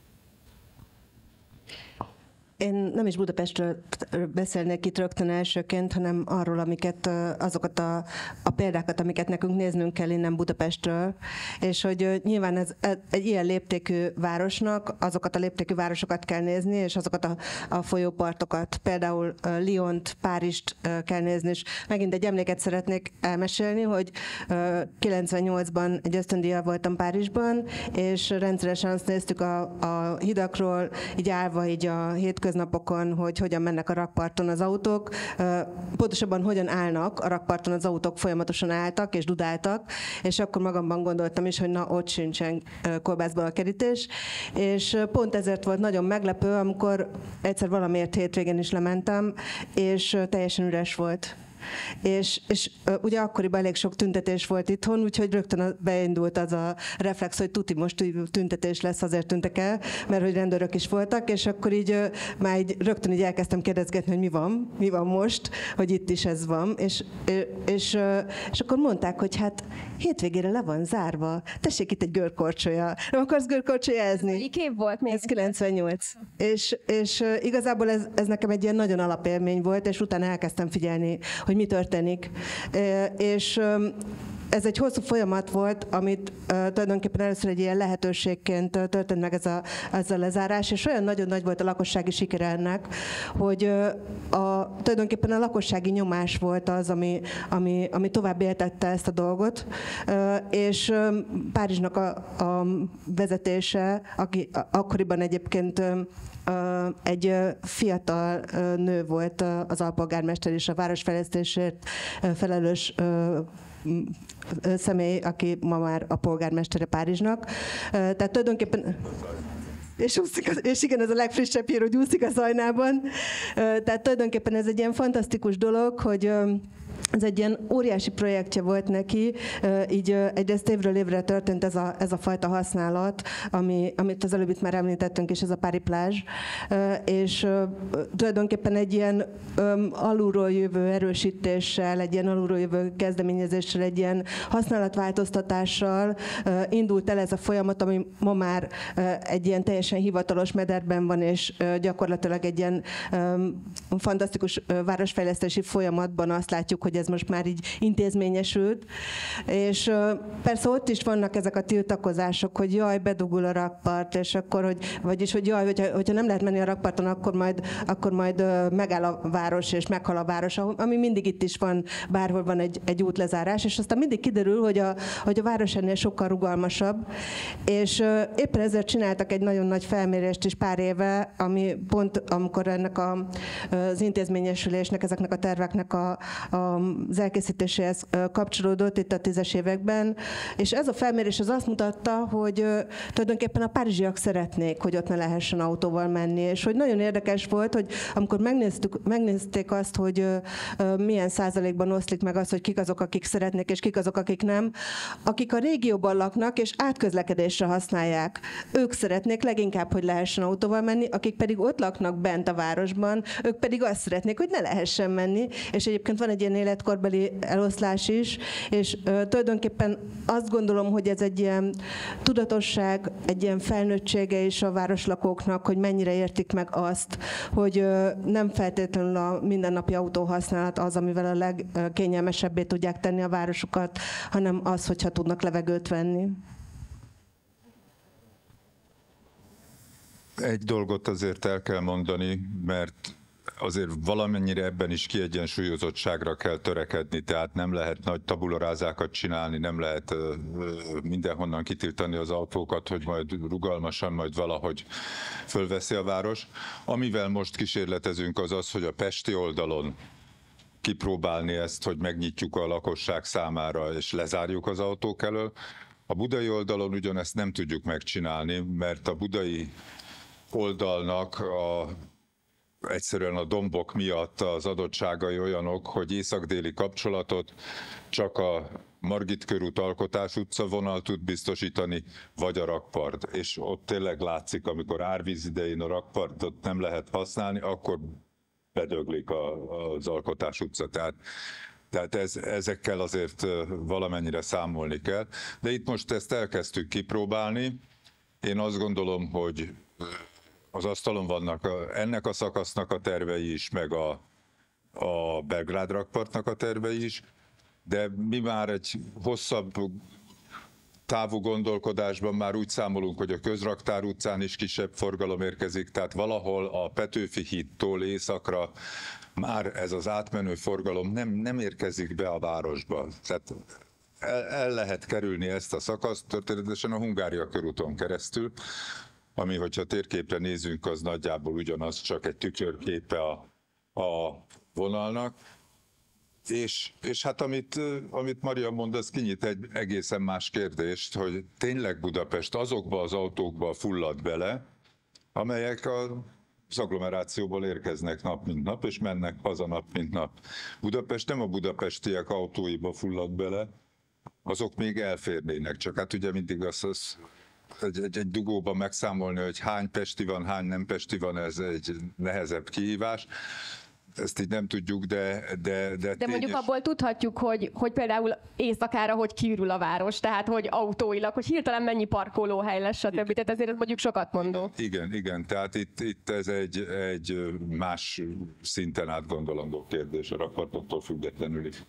Én nem is Budapestről beszélnék itt rögtön elsőként, hanem arról, amiket, azokat a, a példákat, amiket nekünk néznünk kell innen Budapestről, és hogy nyilván ez egy ilyen léptékű városnak azokat a léptékű városokat kell nézni, és azokat a, a folyópartokat, például Lyont, Párizst kell nézni, és megint egy emléket szeretnék elmesélni, hogy kilencvennyolcban egy ösztöndíjjal voltam Párizsban, és rendszeresen azt néztük a, a hidakról, így állva így a hétköznapokon, hogy hogyan mennek a rakparton az autók, pontosabban hogyan állnak a rakparton az autók, folyamatosan álltak és dudáltak, és akkor magamban gondoltam is, hogy na, ott sincsen kolbászból a kerítés, és pont ezért volt nagyon meglepő, amikor egyszer valamiért hétvégén is lementem, és teljesen üres volt. És, és ugye akkoriban elég sok tüntetés volt itthon, úgyhogy rögtön beindult az a reflex, hogy tuti most tüntetés lesz, azért tűntek el, mert hogy rendőrök is voltak, és akkor így már így rögtön így elkezdtem kérdezgetni, hogy mi van, mi van most, hogy itt is ez van, és, és, és akkor mondták, hogy hát hétvégére le van zárva, tessék itt egy görkorcsolya, nem akarsz görkorcsolyazni? Melyik év volt még? Ez kilencvennyolc. És, és igazából ez, ez nekem egy ilyen nagyon alapélmény volt, és utána elkezdtem figyelni, hogy mi történik. És ez egy hosszú folyamat volt, amit uh, tulajdonképpen először egy ilyen lehetőségként uh, történt meg ez a, ez a lezárás, és olyan nagyon nagy volt a lakossági sikere ennek, hogy uh, a, tulajdonképpen a lakossági nyomás volt az, ami, ami, ami tovább éltette ezt a dolgot, uh, és um, Párizsnak a, a vezetése, aki a, akkoriban egyébként um, Uh, egy uh, fiatal uh, nő volt uh, az alpolgármester és a városfejlesztésért uh, felelős uh, személy, aki ma már a polgármestere Párizsnak. Uh, tehát tulajdonképpen... És, úszik, és igen, ez a legfrissebb hír, hogy úszik a Zajnában. Uh, tehát tulajdonképpen ez egy ilyen fantasztikus dolog, hogy um, ez egy ilyen óriási projektje volt neki, így egyrészt évről évre történt ez a, ez a fajta használat, ami, amit az előbb itt már említettünk, és ez a Pári plázs, és tulajdonképpen egy ilyen alulról jövő erősítéssel, egy ilyen alulról jövő kezdeményezéssel, egy ilyen használatváltoztatással indult el ez a folyamat, ami ma már egy ilyen teljesen hivatalos mederben van, és gyakorlatilag egy ilyen fantasztikus városfejlesztési folyamatban azt látjuk, hogy ez most már így intézményesült, és persze ott is vannak ezek a tiltakozások, hogy jaj, bedugul a rakpart, és akkor, hogy, vagyis, hogy jaj, hogyha, hogyha nem lehet menni a rakparton, akkor majd, akkor majd megáll a város, és meghal a város, ami mindig itt is van, bárhol van egy, egy útlezárás, és aztán mindig kiderül, hogy a, hogy a város ennél sokkal rugalmasabb, és éppen ezért csináltak egy nagyon nagy felmérést is pár éve, ami pont amikor ennek a, az intézményesülésnek, ezeknek a terveknek a, a az elkészítéséhez kapcsolódott itt a tízes években, és ez a felmérés az azt mutatta, hogy tulajdonképpen a párizsiak szeretnék, hogy ott ne lehessen autóval menni, és hogy nagyon érdekes volt, hogy amikor megnéztük, megnézték azt, hogy milyen százalékban oszlik meg az, hogy kik azok, akik szeretnék, és kik azok, akik nem, akik a régióban laknak, és átközlekedésre használják. Ők szeretnék leginkább, hogy lehessen autóval menni, akik pedig ott laknak bent a városban, ők pedig azt szeretnék, hogy ne lehessen menni, és egyébként van egy ilyen életkorbeli eloszlás is, és ö, tulajdonképpen azt gondolom, hogy ez egy ilyen tudatosság, egy ilyen felnőttsége is a városlakóknak, hogy mennyire értik meg azt, hogy ö, nem feltétlenül a mindennapi autóhasználat az, amivel a legkényelmesebbé tudják tenni a városukat, hanem az, hogyha tudnak levegőt venni. Egy dolgot azért el kell mondani, mert azért valamennyire ebben is kiegyensúlyozottságra kell törekedni, tehát nem lehet nagy tabularázákat csinálni, nem lehet mindenhonnan kitiltani az autókat, hogy majd rugalmasan, majd valahogy fölveszi a város. Amivel most kísérletezünk az az, hogy a pesti oldalon kipróbálni ezt, hogy megnyitjuk a lakosság számára és lezárjuk az autók elől. A budai oldalon ugyanezt nem tudjuk megcsinálni, mert a budai oldalnak a, egyszerűen a dombok miatt az adottságai olyanok, hogy észak-déli kapcsolatot csak a Margit körút Alkotás utca vonal tud biztosítani, vagy a rakpart. És ott tényleg látszik, amikor árvíz idején a rakpartot nem lehet használni, akkor bedöglik a, az Alkotás utca. Tehát, tehát ez, ezekkel azért valamennyire számolni kell. De itt most ezt elkezdtük kipróbálni. Én azt gondolom, hogy az asztalon vannak a, ennek a szakasznak a tervei is, meg a, a Belgrád rakpartnak a tervei is, de mi már egy hosszabb távú gondolkodásban már úgy számolunk, hogy a Közraktár utcán is kisebb forgalom érkezik, tehát valahol a Petőfi hídtól északra már ez az átmenő forgalom nem, nem érkezik be a városba. Tehát el, el lehet kerülni ezt a szakaszt, történetesen a Hungária körúton keresztül, ami, hogyha térképre nézünk, az nagyjából ugyanaz, csak egy tükörképe a, a vonalnak. És, és hát amit, amit Maria mond, az kinyit egy egészen más kérdést, hogy tényleg Budapest azokba az autókba fullad bele, amelyek az agglomerációból érkeznek nap mint nap, és mennek haza nap mint nap. Budapest nem a budapestiek autóiba fullad bele, azok még elférnének, csak hát ugye mindig az, az egy, egy, egy dugóban megszámolni, hogy hány pesti van, hány nem pesti van, ez egy nehezebb kihívás. Ezt így nem tudjuk, de... De, de, de mondjuk abból tudhatjuk, hogy, hogy például éjszakára hogy kiürül a város, tehát hogy autóilag, hogy hirtelen mennyi parkolóhely lesz, stb. Tehát ezért ez mondjuk sokat mondó. Igen, igen, tehát itt, itt ez egy, egy más szinten átgondolandó kérdés a rakpartoktól függetlenül is.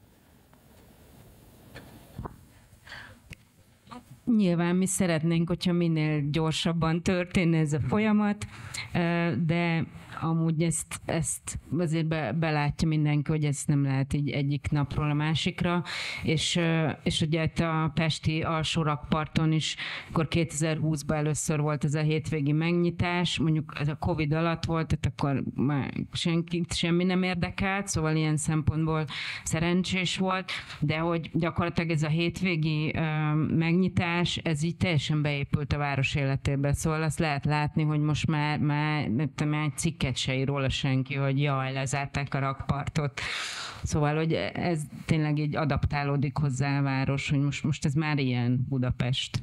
Nyilván mi szeretnénk, hogyha minél gyorsabban történne ez a folyamat, de amúgy ezt, ezt azért be, belátja mindenki, hogy ezt nem lehet így egyik napról a másikra, és, és ugye itt a pesti alsó rakparton is, akkor kétezer-húszban először volt ez a hétvégi megnyitás, mondjuk ez a Covid alatt volt, tehát akkor már senkit semmi nem érdekelt, szóval ilyen szempontból szerencsés volt, de hogy gyakorlatilag ez a hétvégi uh, megnyitás, ez így teljesen beépült a város életébe, szóval azt lehet látni, hogy most már, már, már egy cikket se ír róla senki, hogy jaj, lezárták a rakpartot. Szóval, hogy ez tényleg így adaptálódik hozzá a város, hogy most, most ez már ilyen Budapest.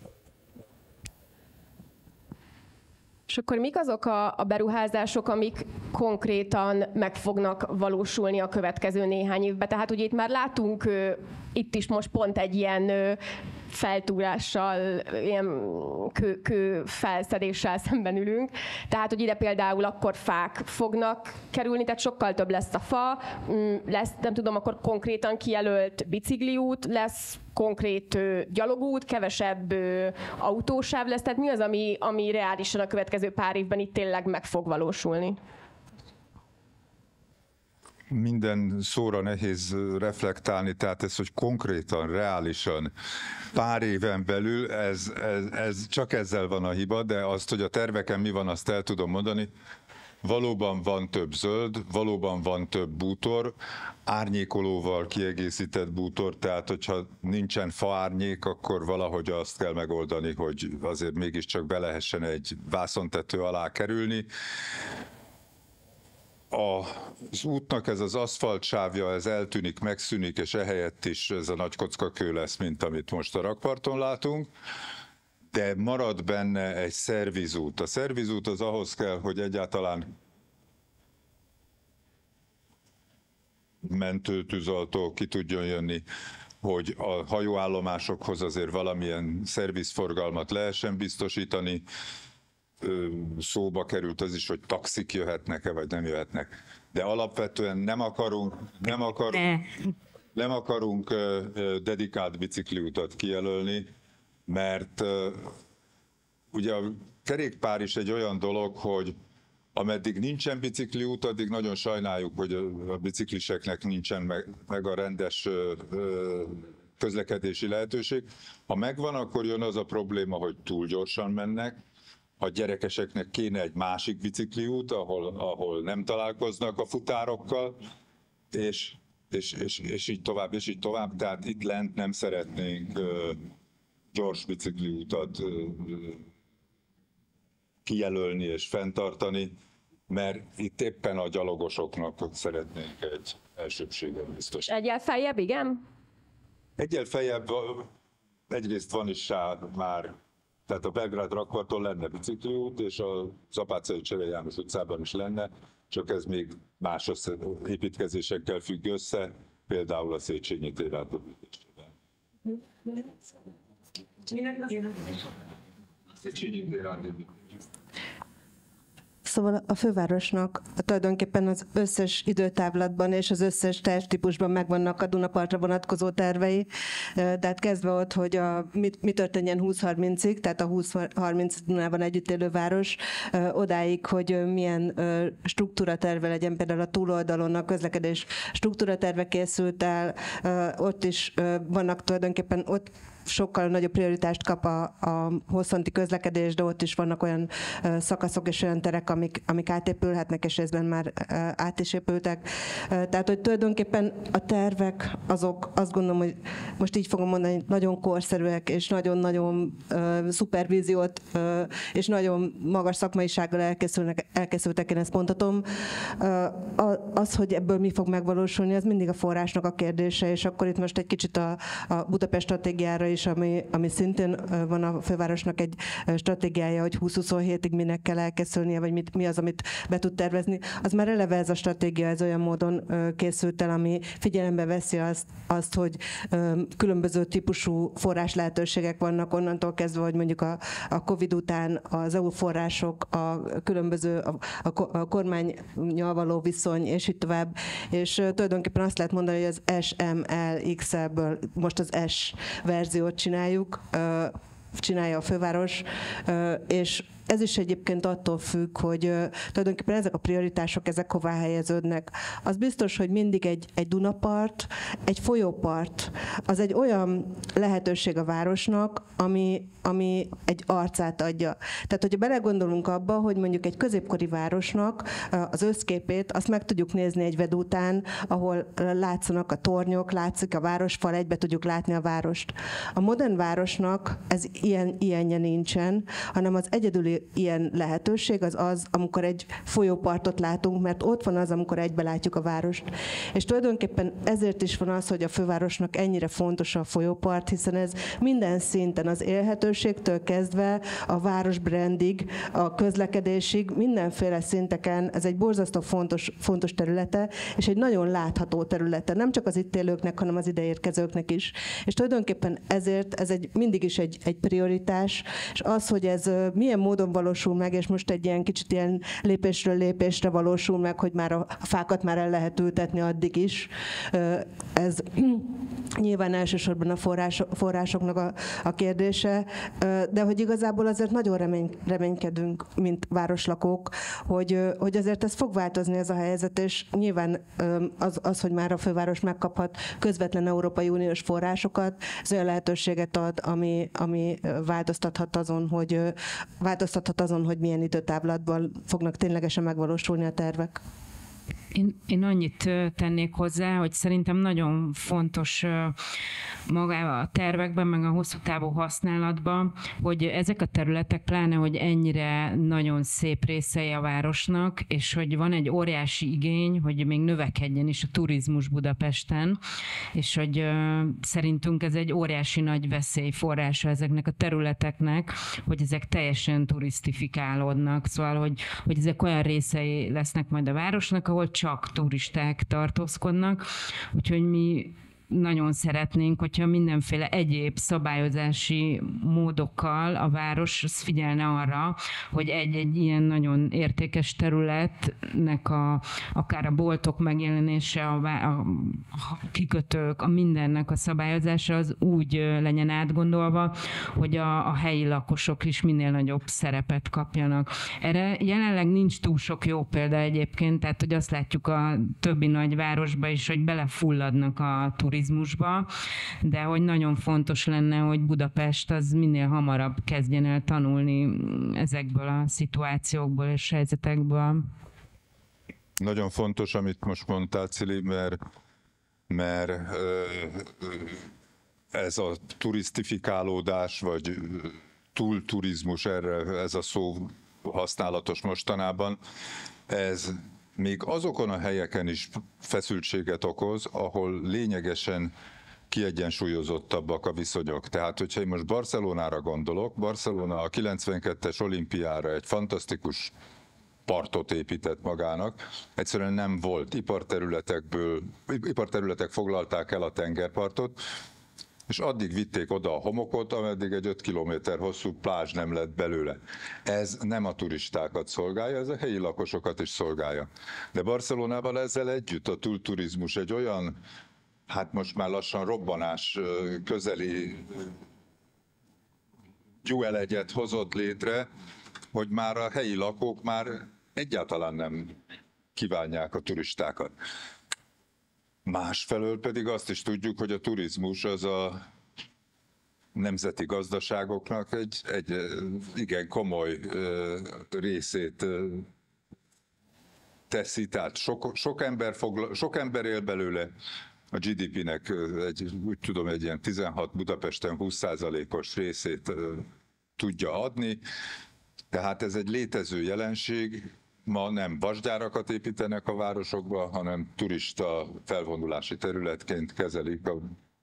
És akkor mik azok a, a beruházások, amik konkrétan meg fognak valósulni a következő néhány évben? Tehát ugye itt már látunk uh, itt is most pont egy ilyen uh, feltúrással, ilyen kő, kő felszedéssel szemben ülünk. Tehát, hogy ide például akkor fák fognak kerülni, tehát sokkal több lesz a fa, lesz, nem tudom, akkor konkrétan kijelölt bicikliút, lesz konkrét ö, gyalogút, kevesebb ö, autósáv lesz, tehát mi az, ami, ami reálisan a következő pár évben itt tényleg meg fog valósulni? Minden szóra nehéz reflektálni, tehát ez, hogy konkrétan, reálisan pár éven belül, ez, ez, ez csak ezzel van a hiba, de azt, hogy a terveken mi van, azt el tudom mondani. valóban van több zöld, valóban van több bútor, árnyékolóval kiegészített bútor, tehát hogyha nincsen faárnyék, akkor valahogy azt kell megoldani, hogy azért mégiscsak be lehessen egy vászontető alá kerülni. Az útnak ez az aszfaltsávja, ez eltűnik, megszűnik, és ehelyett is ez a nagy kockakő lesz, mint amit most a rakparton látunk. De marad benne egy szervizút. A szervizút az ahhoz kell, hogy egyáltalán mentő, tűzoltó ki tudjon jönni, hogy a hajóállomásokhoz azért valamilyen szervizforgalmat lehessen biztosítani. Szóba került az is, hogy taxik jöhetnek-e, vagy nem jöhetnek. De alapvetően nem akarunk, nem akarunk, nem akarunk dedikált bicikliutat kijelölni, mert ugye a kerékpár is egy olyan dolog, hogy ameddig nincsen bicikliút, addig nagyon sajnáljuk, hogy a bicikliseknek nincsen meg, meg a rendes közlekedési lehetőség. Ha megvan, akkor jön az a probléma, hogy túl gyorsan mennek. A gyerekeseknek kéne egy másik bicikliút, ahol, ahol nem találkoznak a futárokkal, és, és, és, és így tovább, és így tovább. Tehát itt lent nem szeretnénk gyors bicikliutat kijelölni és fenntartani, mert itt éppen a gyalogosoknak szeretnénk egy elsőbséget biztosítani. Egyel feljebb, igen? Egyel feljebb egyrészt van is már, tehát a Belgrád rakparton lenne bicikliút, és a Zapácai Cserél János utcában is lenne, csak ez még más építkezésekkel függ össze, például a Széchenyi tér átépítésével. Szóval a fővárosnak tulajdonképpen az összes időtávlatban és az összes tervtípusban megvannak a Dunapartra vonatkozó tervei, de hát kezdve ott, hogy a, mi, mi történjen húsz harmincig, tehát a húsz harminc Dunában együtt élő város, odáig, hogy milyen struktúraterve legyen, például a túloldalon a közlekedés struktúraterve készült el, ott is vannak tulajdonképpen ott sokkal nagyobb prioritást kap a, a hosszanti közlekedés, de ott is vannak olyan uh, szakaszok és olyan terek, amik, amik átépülhetnek, és részben már uh, át is épültek. Uh, tehát, hogy tulajdonképpen a tervek, azok azt gondolom, hogy most így fogom mondani, nagyon korszerűek, és nagyon-nagyon uh, szupervíziót, uh, és nagyon magas szakmaisággal elkészülnek, elkészültek, én ezt mondhatom. Uh, az, hogy ebből mi fog megvalósulni, az mindig a forrásnak a kérdése, és akkor itt most egy kicsit a, a Budapest stratégiára is, ami, ami szintén van a fővárosnak egy stratégiája, hogy húsz huszonhétig minek kell elkészülnie, vagy mit, mi az, amit be tud tervezni. Az már eleve ez a stratégia, ez olyan módon készült el, ami figyelembe veszi azt, azt hogy különböző típusú forrás lehetőségek vannak onnantól kezdve, hogy mondjuk a, a Covid után az é u források, a különböző, a, a kormánnyal való viszony, és így tovább. És tulajdonképpen azt lehet mondani, hogy az es em el iksz el-ből most az S verziót csináljuk, csinálja a főváros, és ez is egyébként attól függ, hogy uh, tulajdonképpen ezek a prioritások, ezek hová helyeződnek. Az biztos, hogy mindig egy, egy Dunapart, egy folyópart, az egy olyan lehetőség a városnak, ami, ami egy arcát adja. Tehát, hogyha belegondolunk abba, hogy mondjuk egy középkori városnak uh, az összképét, azt meg tudjuk nézni egy vedútán, ahol látszanak a tornyok, látszik a városfal, egybe tudjuk látni a várost. A modern városnak ez ilyen, ilyenje nincsen, hanem az egyedüli ilyen lehetőség az az, amikor egy folyópartot látunk, mert ott van az, amikor egybe látjuk a várost. És tulajdonképpen ezért is van az, hogy a fővárosnak ennyire fontos a folyópart, hiszen ez minden szinten, az élhetőségtől kezdve a városbrandig, a közlekedésig, mindenféle szinteken ez egy borzasztó fontos, fontos területe, és egy nagyon látható területe, nem csak az itt élőknek, hanem az ideérkezőknek is. És tulajdonképpen ezért ez egy, mindig is egy, egy prioritás, és az, hogy ez milyen módon valósul meg, és most egy ilyen kicsit ilyen lépésről lépésre valósul meg, hogy már a fákat már el lehet ültetni addig is. Ez nyilván elsősorban a forrás, forrásoknak a, a kérdése, de hogy igazából azért nagyon remény, reménykedünk, mint városlakók, hogy, hogy azért ez fog változni ez a helyzet, és nyilván az, az, hogy már a főváros megkaphat közvetlen Európai Uniós forrásokat, ez olyan lehetőséget ad, ami, ami változtathat azon, hogy változtathat változtathat azon, hogy milyen időtávlatban fognak ténylegesen megvalósulni a tervek? Én, én annyit tennék hozzá, hogy szerintem nagyon fontos magában a tervekben, meg a hosszú távú használatban, hogy ezek a területek pláne, hogy ennyire nagyon szép részei a városnak, és hogy van egy óriási igény, hogy még növekedjen is a turizmus Budapesten, és hogy szerintünk ez egy óriási nagy veszélyforrása ezeknek a területeknek, hogy ezek teljesen turisztifikálódnak, szóval, hogy, hogy ezek olyan részei lesznek majd a városnak, ahol csak turisták tartózkodnak, úgyhogy mi nagyon szeretnénk, hogyha mindenféle egyéb szabályozási módokkal a város figyelne arra, hogy egy-egy ilyen nagyon értékes területnek a, akár a boltok megjelenése, a, a, a kikötők, a mindennek a szabályozása az úgy legyen átgondolva, hogy a, a helyi lakosok is minél nagyobb szerepet kapjanak. Erre jelenleg nincs túl sok jó példa egyébként, tehát hogy azt látjuk a többi nagyvárosban is, hogy belefulladnak a turizmusba, de hogy nagyon fontos lenne, hogy Budapest az minél hamarabb kezdjen el tanulni ezekből a szituációkból és helyzetekből. Nagyon fontos, amit most mondtál, Cili, mert, mert ez a turisztifikálódás, vagy túlturizmus, erre ez a szó használatos mostanában, ez még azokon a helyeken is feszültséget okoz, ahol lényegesen kiegyensúlyozottabbak a viszonyok. Tehát, hogyha én most Barcelonára gondolok, Barcelona a kilencvenkettes olimpiára egy fantasztikus partot épített magának. Egyszerűen nem volt. Iparterületekből, iparterületek foglalták el a tengerpartot, és addig vitték oda a homokot, ameddig egy öt kilométer hosszú plázs nem lett belőle. Ez nem a turistákat szolgálja, ez a helyi lakosokat is szolgálja. De Barcelonában ezzel együtt a túlturizmus egy olyan, hát most már lassan robbanás közeli gyúelegyet hozott létre, hogy már a helyi lakók már egyáltalán nem kívánják a turistákat. Másfelől pedig azt is tudjuk, hogy a turizmus az a nemzeti gazdaságoknak egy, egy igen komoly részét teszi, tehát sok, sok, ember fogla, sok ember él belőle, a gé dé pének egy, úgy tudom, egy ilyen tizenhat, Budapesten húsz százalékos részét tudja adni, tehát ez egy létező jelenség. Ma nem vasgyárakat építenek a városokba, hanem turista felvonulási területként kezelik a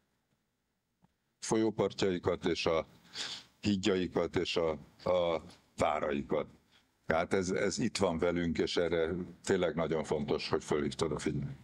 folyópartjaikat és a hídjaikat és a, a váraikat. Tehát ez, ez itt van velünk, és erre tényleg nagyon fontos, hogy fölhívtad a figyelmet.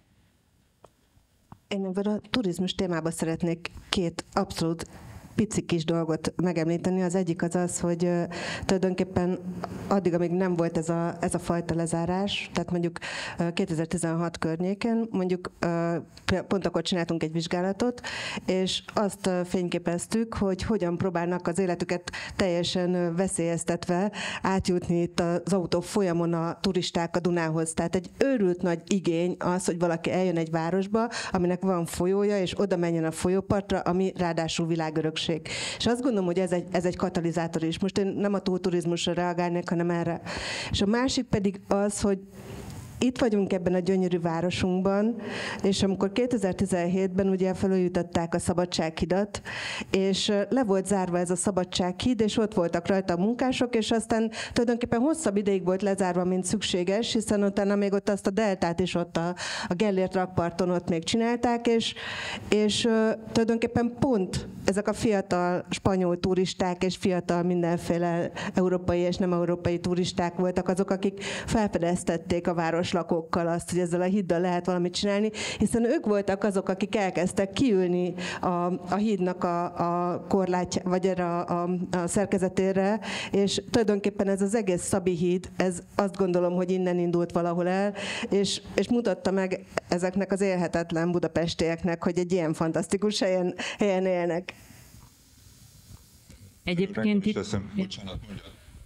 Én ebben a turizmus témában szeretnék két abszolút pici kis dolgot megemlíteni. Az egyik az az, hogy uh, tulajdonképpen addig, amíg nem volt ez a, ez a fajta lezárás, tehát mondjuk uh, kétezer-tizenhat környéken, mondjuk uh, pont akkor csináltunk egy vizsgálatot, és azt uh, fényképeztük, hogy hogyan próbálnak az életüket teljesen uh, veszélyeztetve átjutni itt az autó folyamon a turisták a Dunához. Tehát egy őrült nagy igény az, hogy valaki eljön egy városba, aminek van folyója, és oda menjen a folyópartra, ami ráadásul világörökség. És azt gondolom, hogy ez egy, ez egy katalizátor is. Most én nem a túlturizmusra reagálnék, hanem erre. És a másik pedig az, hogy itt vagyunk ebben a gyönyörű városunkban, és amikor kétezer-tizenhétben ugye felújították a Szabadsághidat, és le volt zárva ez a Szabadsághíd, és ott voltak rajta a munkások, és aztán tulajdonképpen hosszabb ideig volt lezárva, mint szükséges, hiszen utána még ott azt a deltát is ott a, a Gellért rakparton ott még csinálták, és, és uh, tulajdonképpen pont ezek a fiatal spanyol turisták és fiatal mindenféle európai és nem európai turisták voltak azok, akik felfedeztették a városlakókkal azt, hogy ezzel a híddal lehet valamit csinálni, hiszen ők voltak azok, akik elkezdtek kiülni a, a hídnak a, a korlátja, vagy erre a, a, a szerkezetére, és tulajdonképpen ez az egész Szabi híd, ez azt gondolom, hogy innen indult valahol el, és, és mutatta meg ezeknek az élhetetlen budapestieknek, hogy egy ilyen fantasztikus helyen, helyen élnek. Egyébként itt... Bocsánat, mondjad.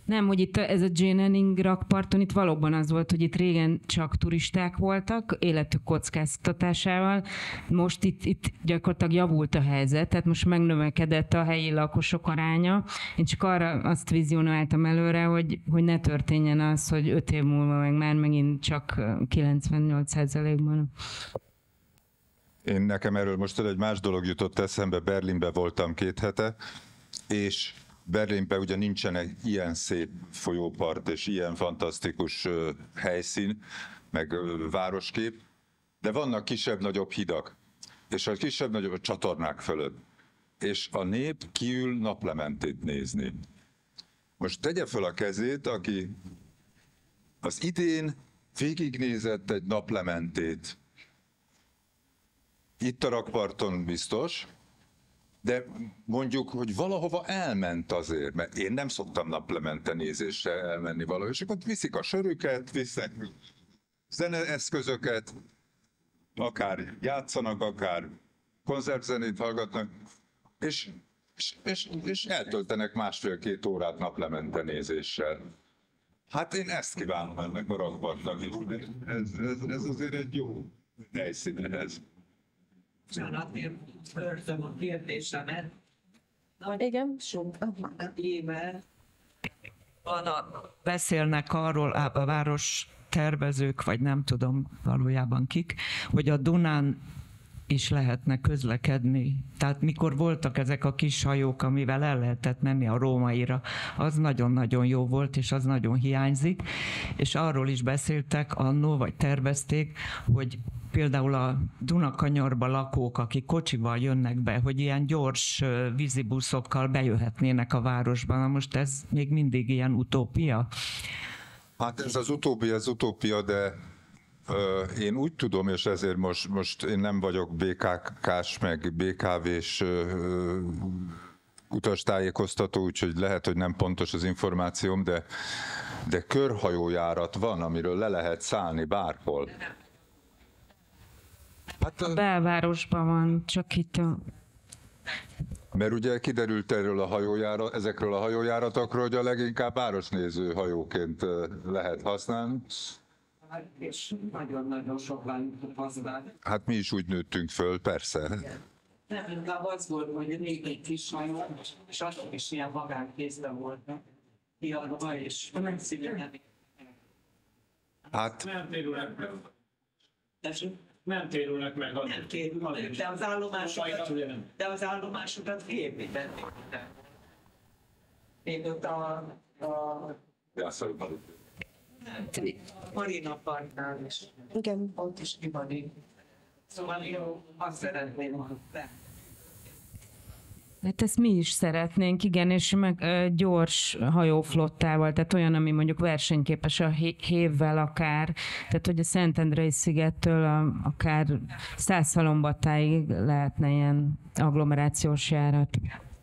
Nem, hogy itt ez a Jane Henning rakparton itt valóban az volt, hogy itt régen csak turisták voltak, életük kockáztatásával. Most itt, itt gyakorlatilag javult a helyzet, tehát most megnövekedett a helyi lakosok aránya. Én csak arra azt vizionáltam előre, hogy, hogy ne történjen az, hogy öt év múlva meg már megint csak kilencvennyolc százalékban. Én nekem erről most egy más dolog jutott eszembe, Berlinben voltam két hete, és Berlinben ugye nincsen egy ilyen szép folyópart és ilyen fantasztikus helyszín, meg városkép, de vannak kisebb-nagyobb hidak, és a kisebb-nagyobb csatornák fölött. És a nép kiül naplementét nézni. Most tegye föl a kezét, aki az idén végignézett egy naplementét. Itt a rakparton biztos, de mondjuk, hogy valahova elment azért, mert én nem szoktam naplemente nézésre elmenni valahol, és akkor viszik a sörüket, viszik zeneeszközöket, akár játszanak, akár koncertzenét hallgatnak, és, és, és, és eltöltenek másfél-két órát naplemente nézéssel. Hát én ezt kívánom ennek a rakpartnak is. Ez, ez, ez azért egy jó helyszín ehhez. Bocsánat, én őrzöm a kérdésemet. Nagy Igen. sok éve van a, beszélnek arról a város tervezők, vagy nem tudom valójában kik, hogy a Dunán is lehetne közlekedni. Tehát mikor voltak ezek a kis hajók, amivel el lehetett menni a Rómaira, az nagyon-nagyon jó volt, és az nagyon hiányzik. És arról is beszéltek annó, vagy tervezték, hogy például a Dunakanyarba lakók, akik kocsival jönnek be, hogy ilyen gyors vízibuszokkal bejöhetnének a városba. Na most ez még mindig ilyen utópia? Hát ez az utóbbi, az utópia, de ö, én úgy tudom, és ezért most, most én nem vagyok bé ká ká-s, meg bé ká vé-s ö, utastájékoztató, úgyhogy lehet, hogy nem pontos az információm, de, de körhajójárat van, amiről le lehet szállni bárhol. Hát a belvárosban van, csak itt a... Mert ugye kiderült erről a hajójárat, ezekről a hajójáratokról, hogy a leginkább városnéző hajóként lehet használni. És nagyon-nagyon sok lányok használni. Hát mi is úgy nőttünk föl, persze. Nem, inkább az volt, hogy régi kis hajó, és azok is ilyen magánkézben voltak. Kiadva, és nem szívesen. Hát... Nem térülnek meg. Tessék? Nem térülnek meg. Az Nem térülnek, de az állomásokat, de az állomásokat képítették. Még ott a, a Marina Parknál is. Igen. Ott is ki van így. Szóval jó, azt szeretném, hogy be. Hát ezt mi is szeretnénk, igen, és meg ö, gyors hajóflottával, tehát olyan, ami mondjuk versenyképes a hévvel akár, tehát hogy a Szentendrei szigettől a, akár Szászhalombattáig lehetne ilyen agglomerációs járat.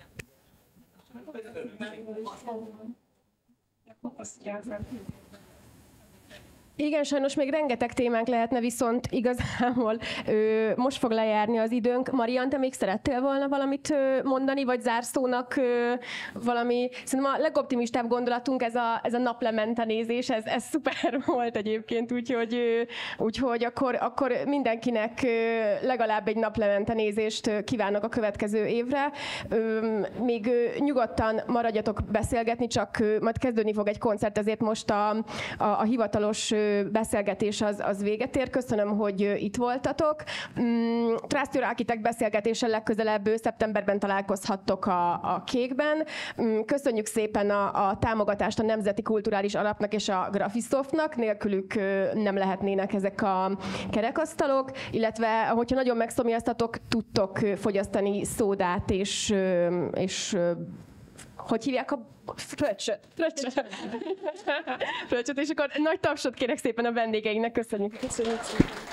Igen, sajnos még rengeteg témánk lehetne, viszont igazából ö, most fog lejárni az időnk. Marian, te még szerettél volna valamit ö, mondani, vagy zárszónak ö, valami... Szerintem a legoptimistább gondolatunk ez a, ez a naplemente nézés, ez, ez szuper volt egyébként, úgyhogy, ö, úgyhogy akkor, akkor mindenkinek ö, legalább egy naplemente nézést ö, kívánok a következő évre. Ö, még ö, nyugodtan maradjatok beszélgetni, csak ö, majd kezdődni fog egy koncert, ezért most a, a, a hivatalos ö, beszélgetés az, az véget ér. Köszönöm, hogy itt voltatok. Trust Your Architect beszélgetéssel legközelebb szeptemberben találkozhattok a, a Kékben. Köszönjük szépen a, a támogatást a Nemzeti Kulturális Alapnak és a Graphisoftnak. Nélkülük nem lehetnének ezek a kerekasztalok, illetve hogyha nagyon megszomjaztatok, tudtok fogyasztani szódát és, és hogy hívják a fröccsöt? Fröccsöt. Fröccsöt, és akkor nagy tapsot kérek szépen a vendégeinknek. Köszönjük. Köszönjük.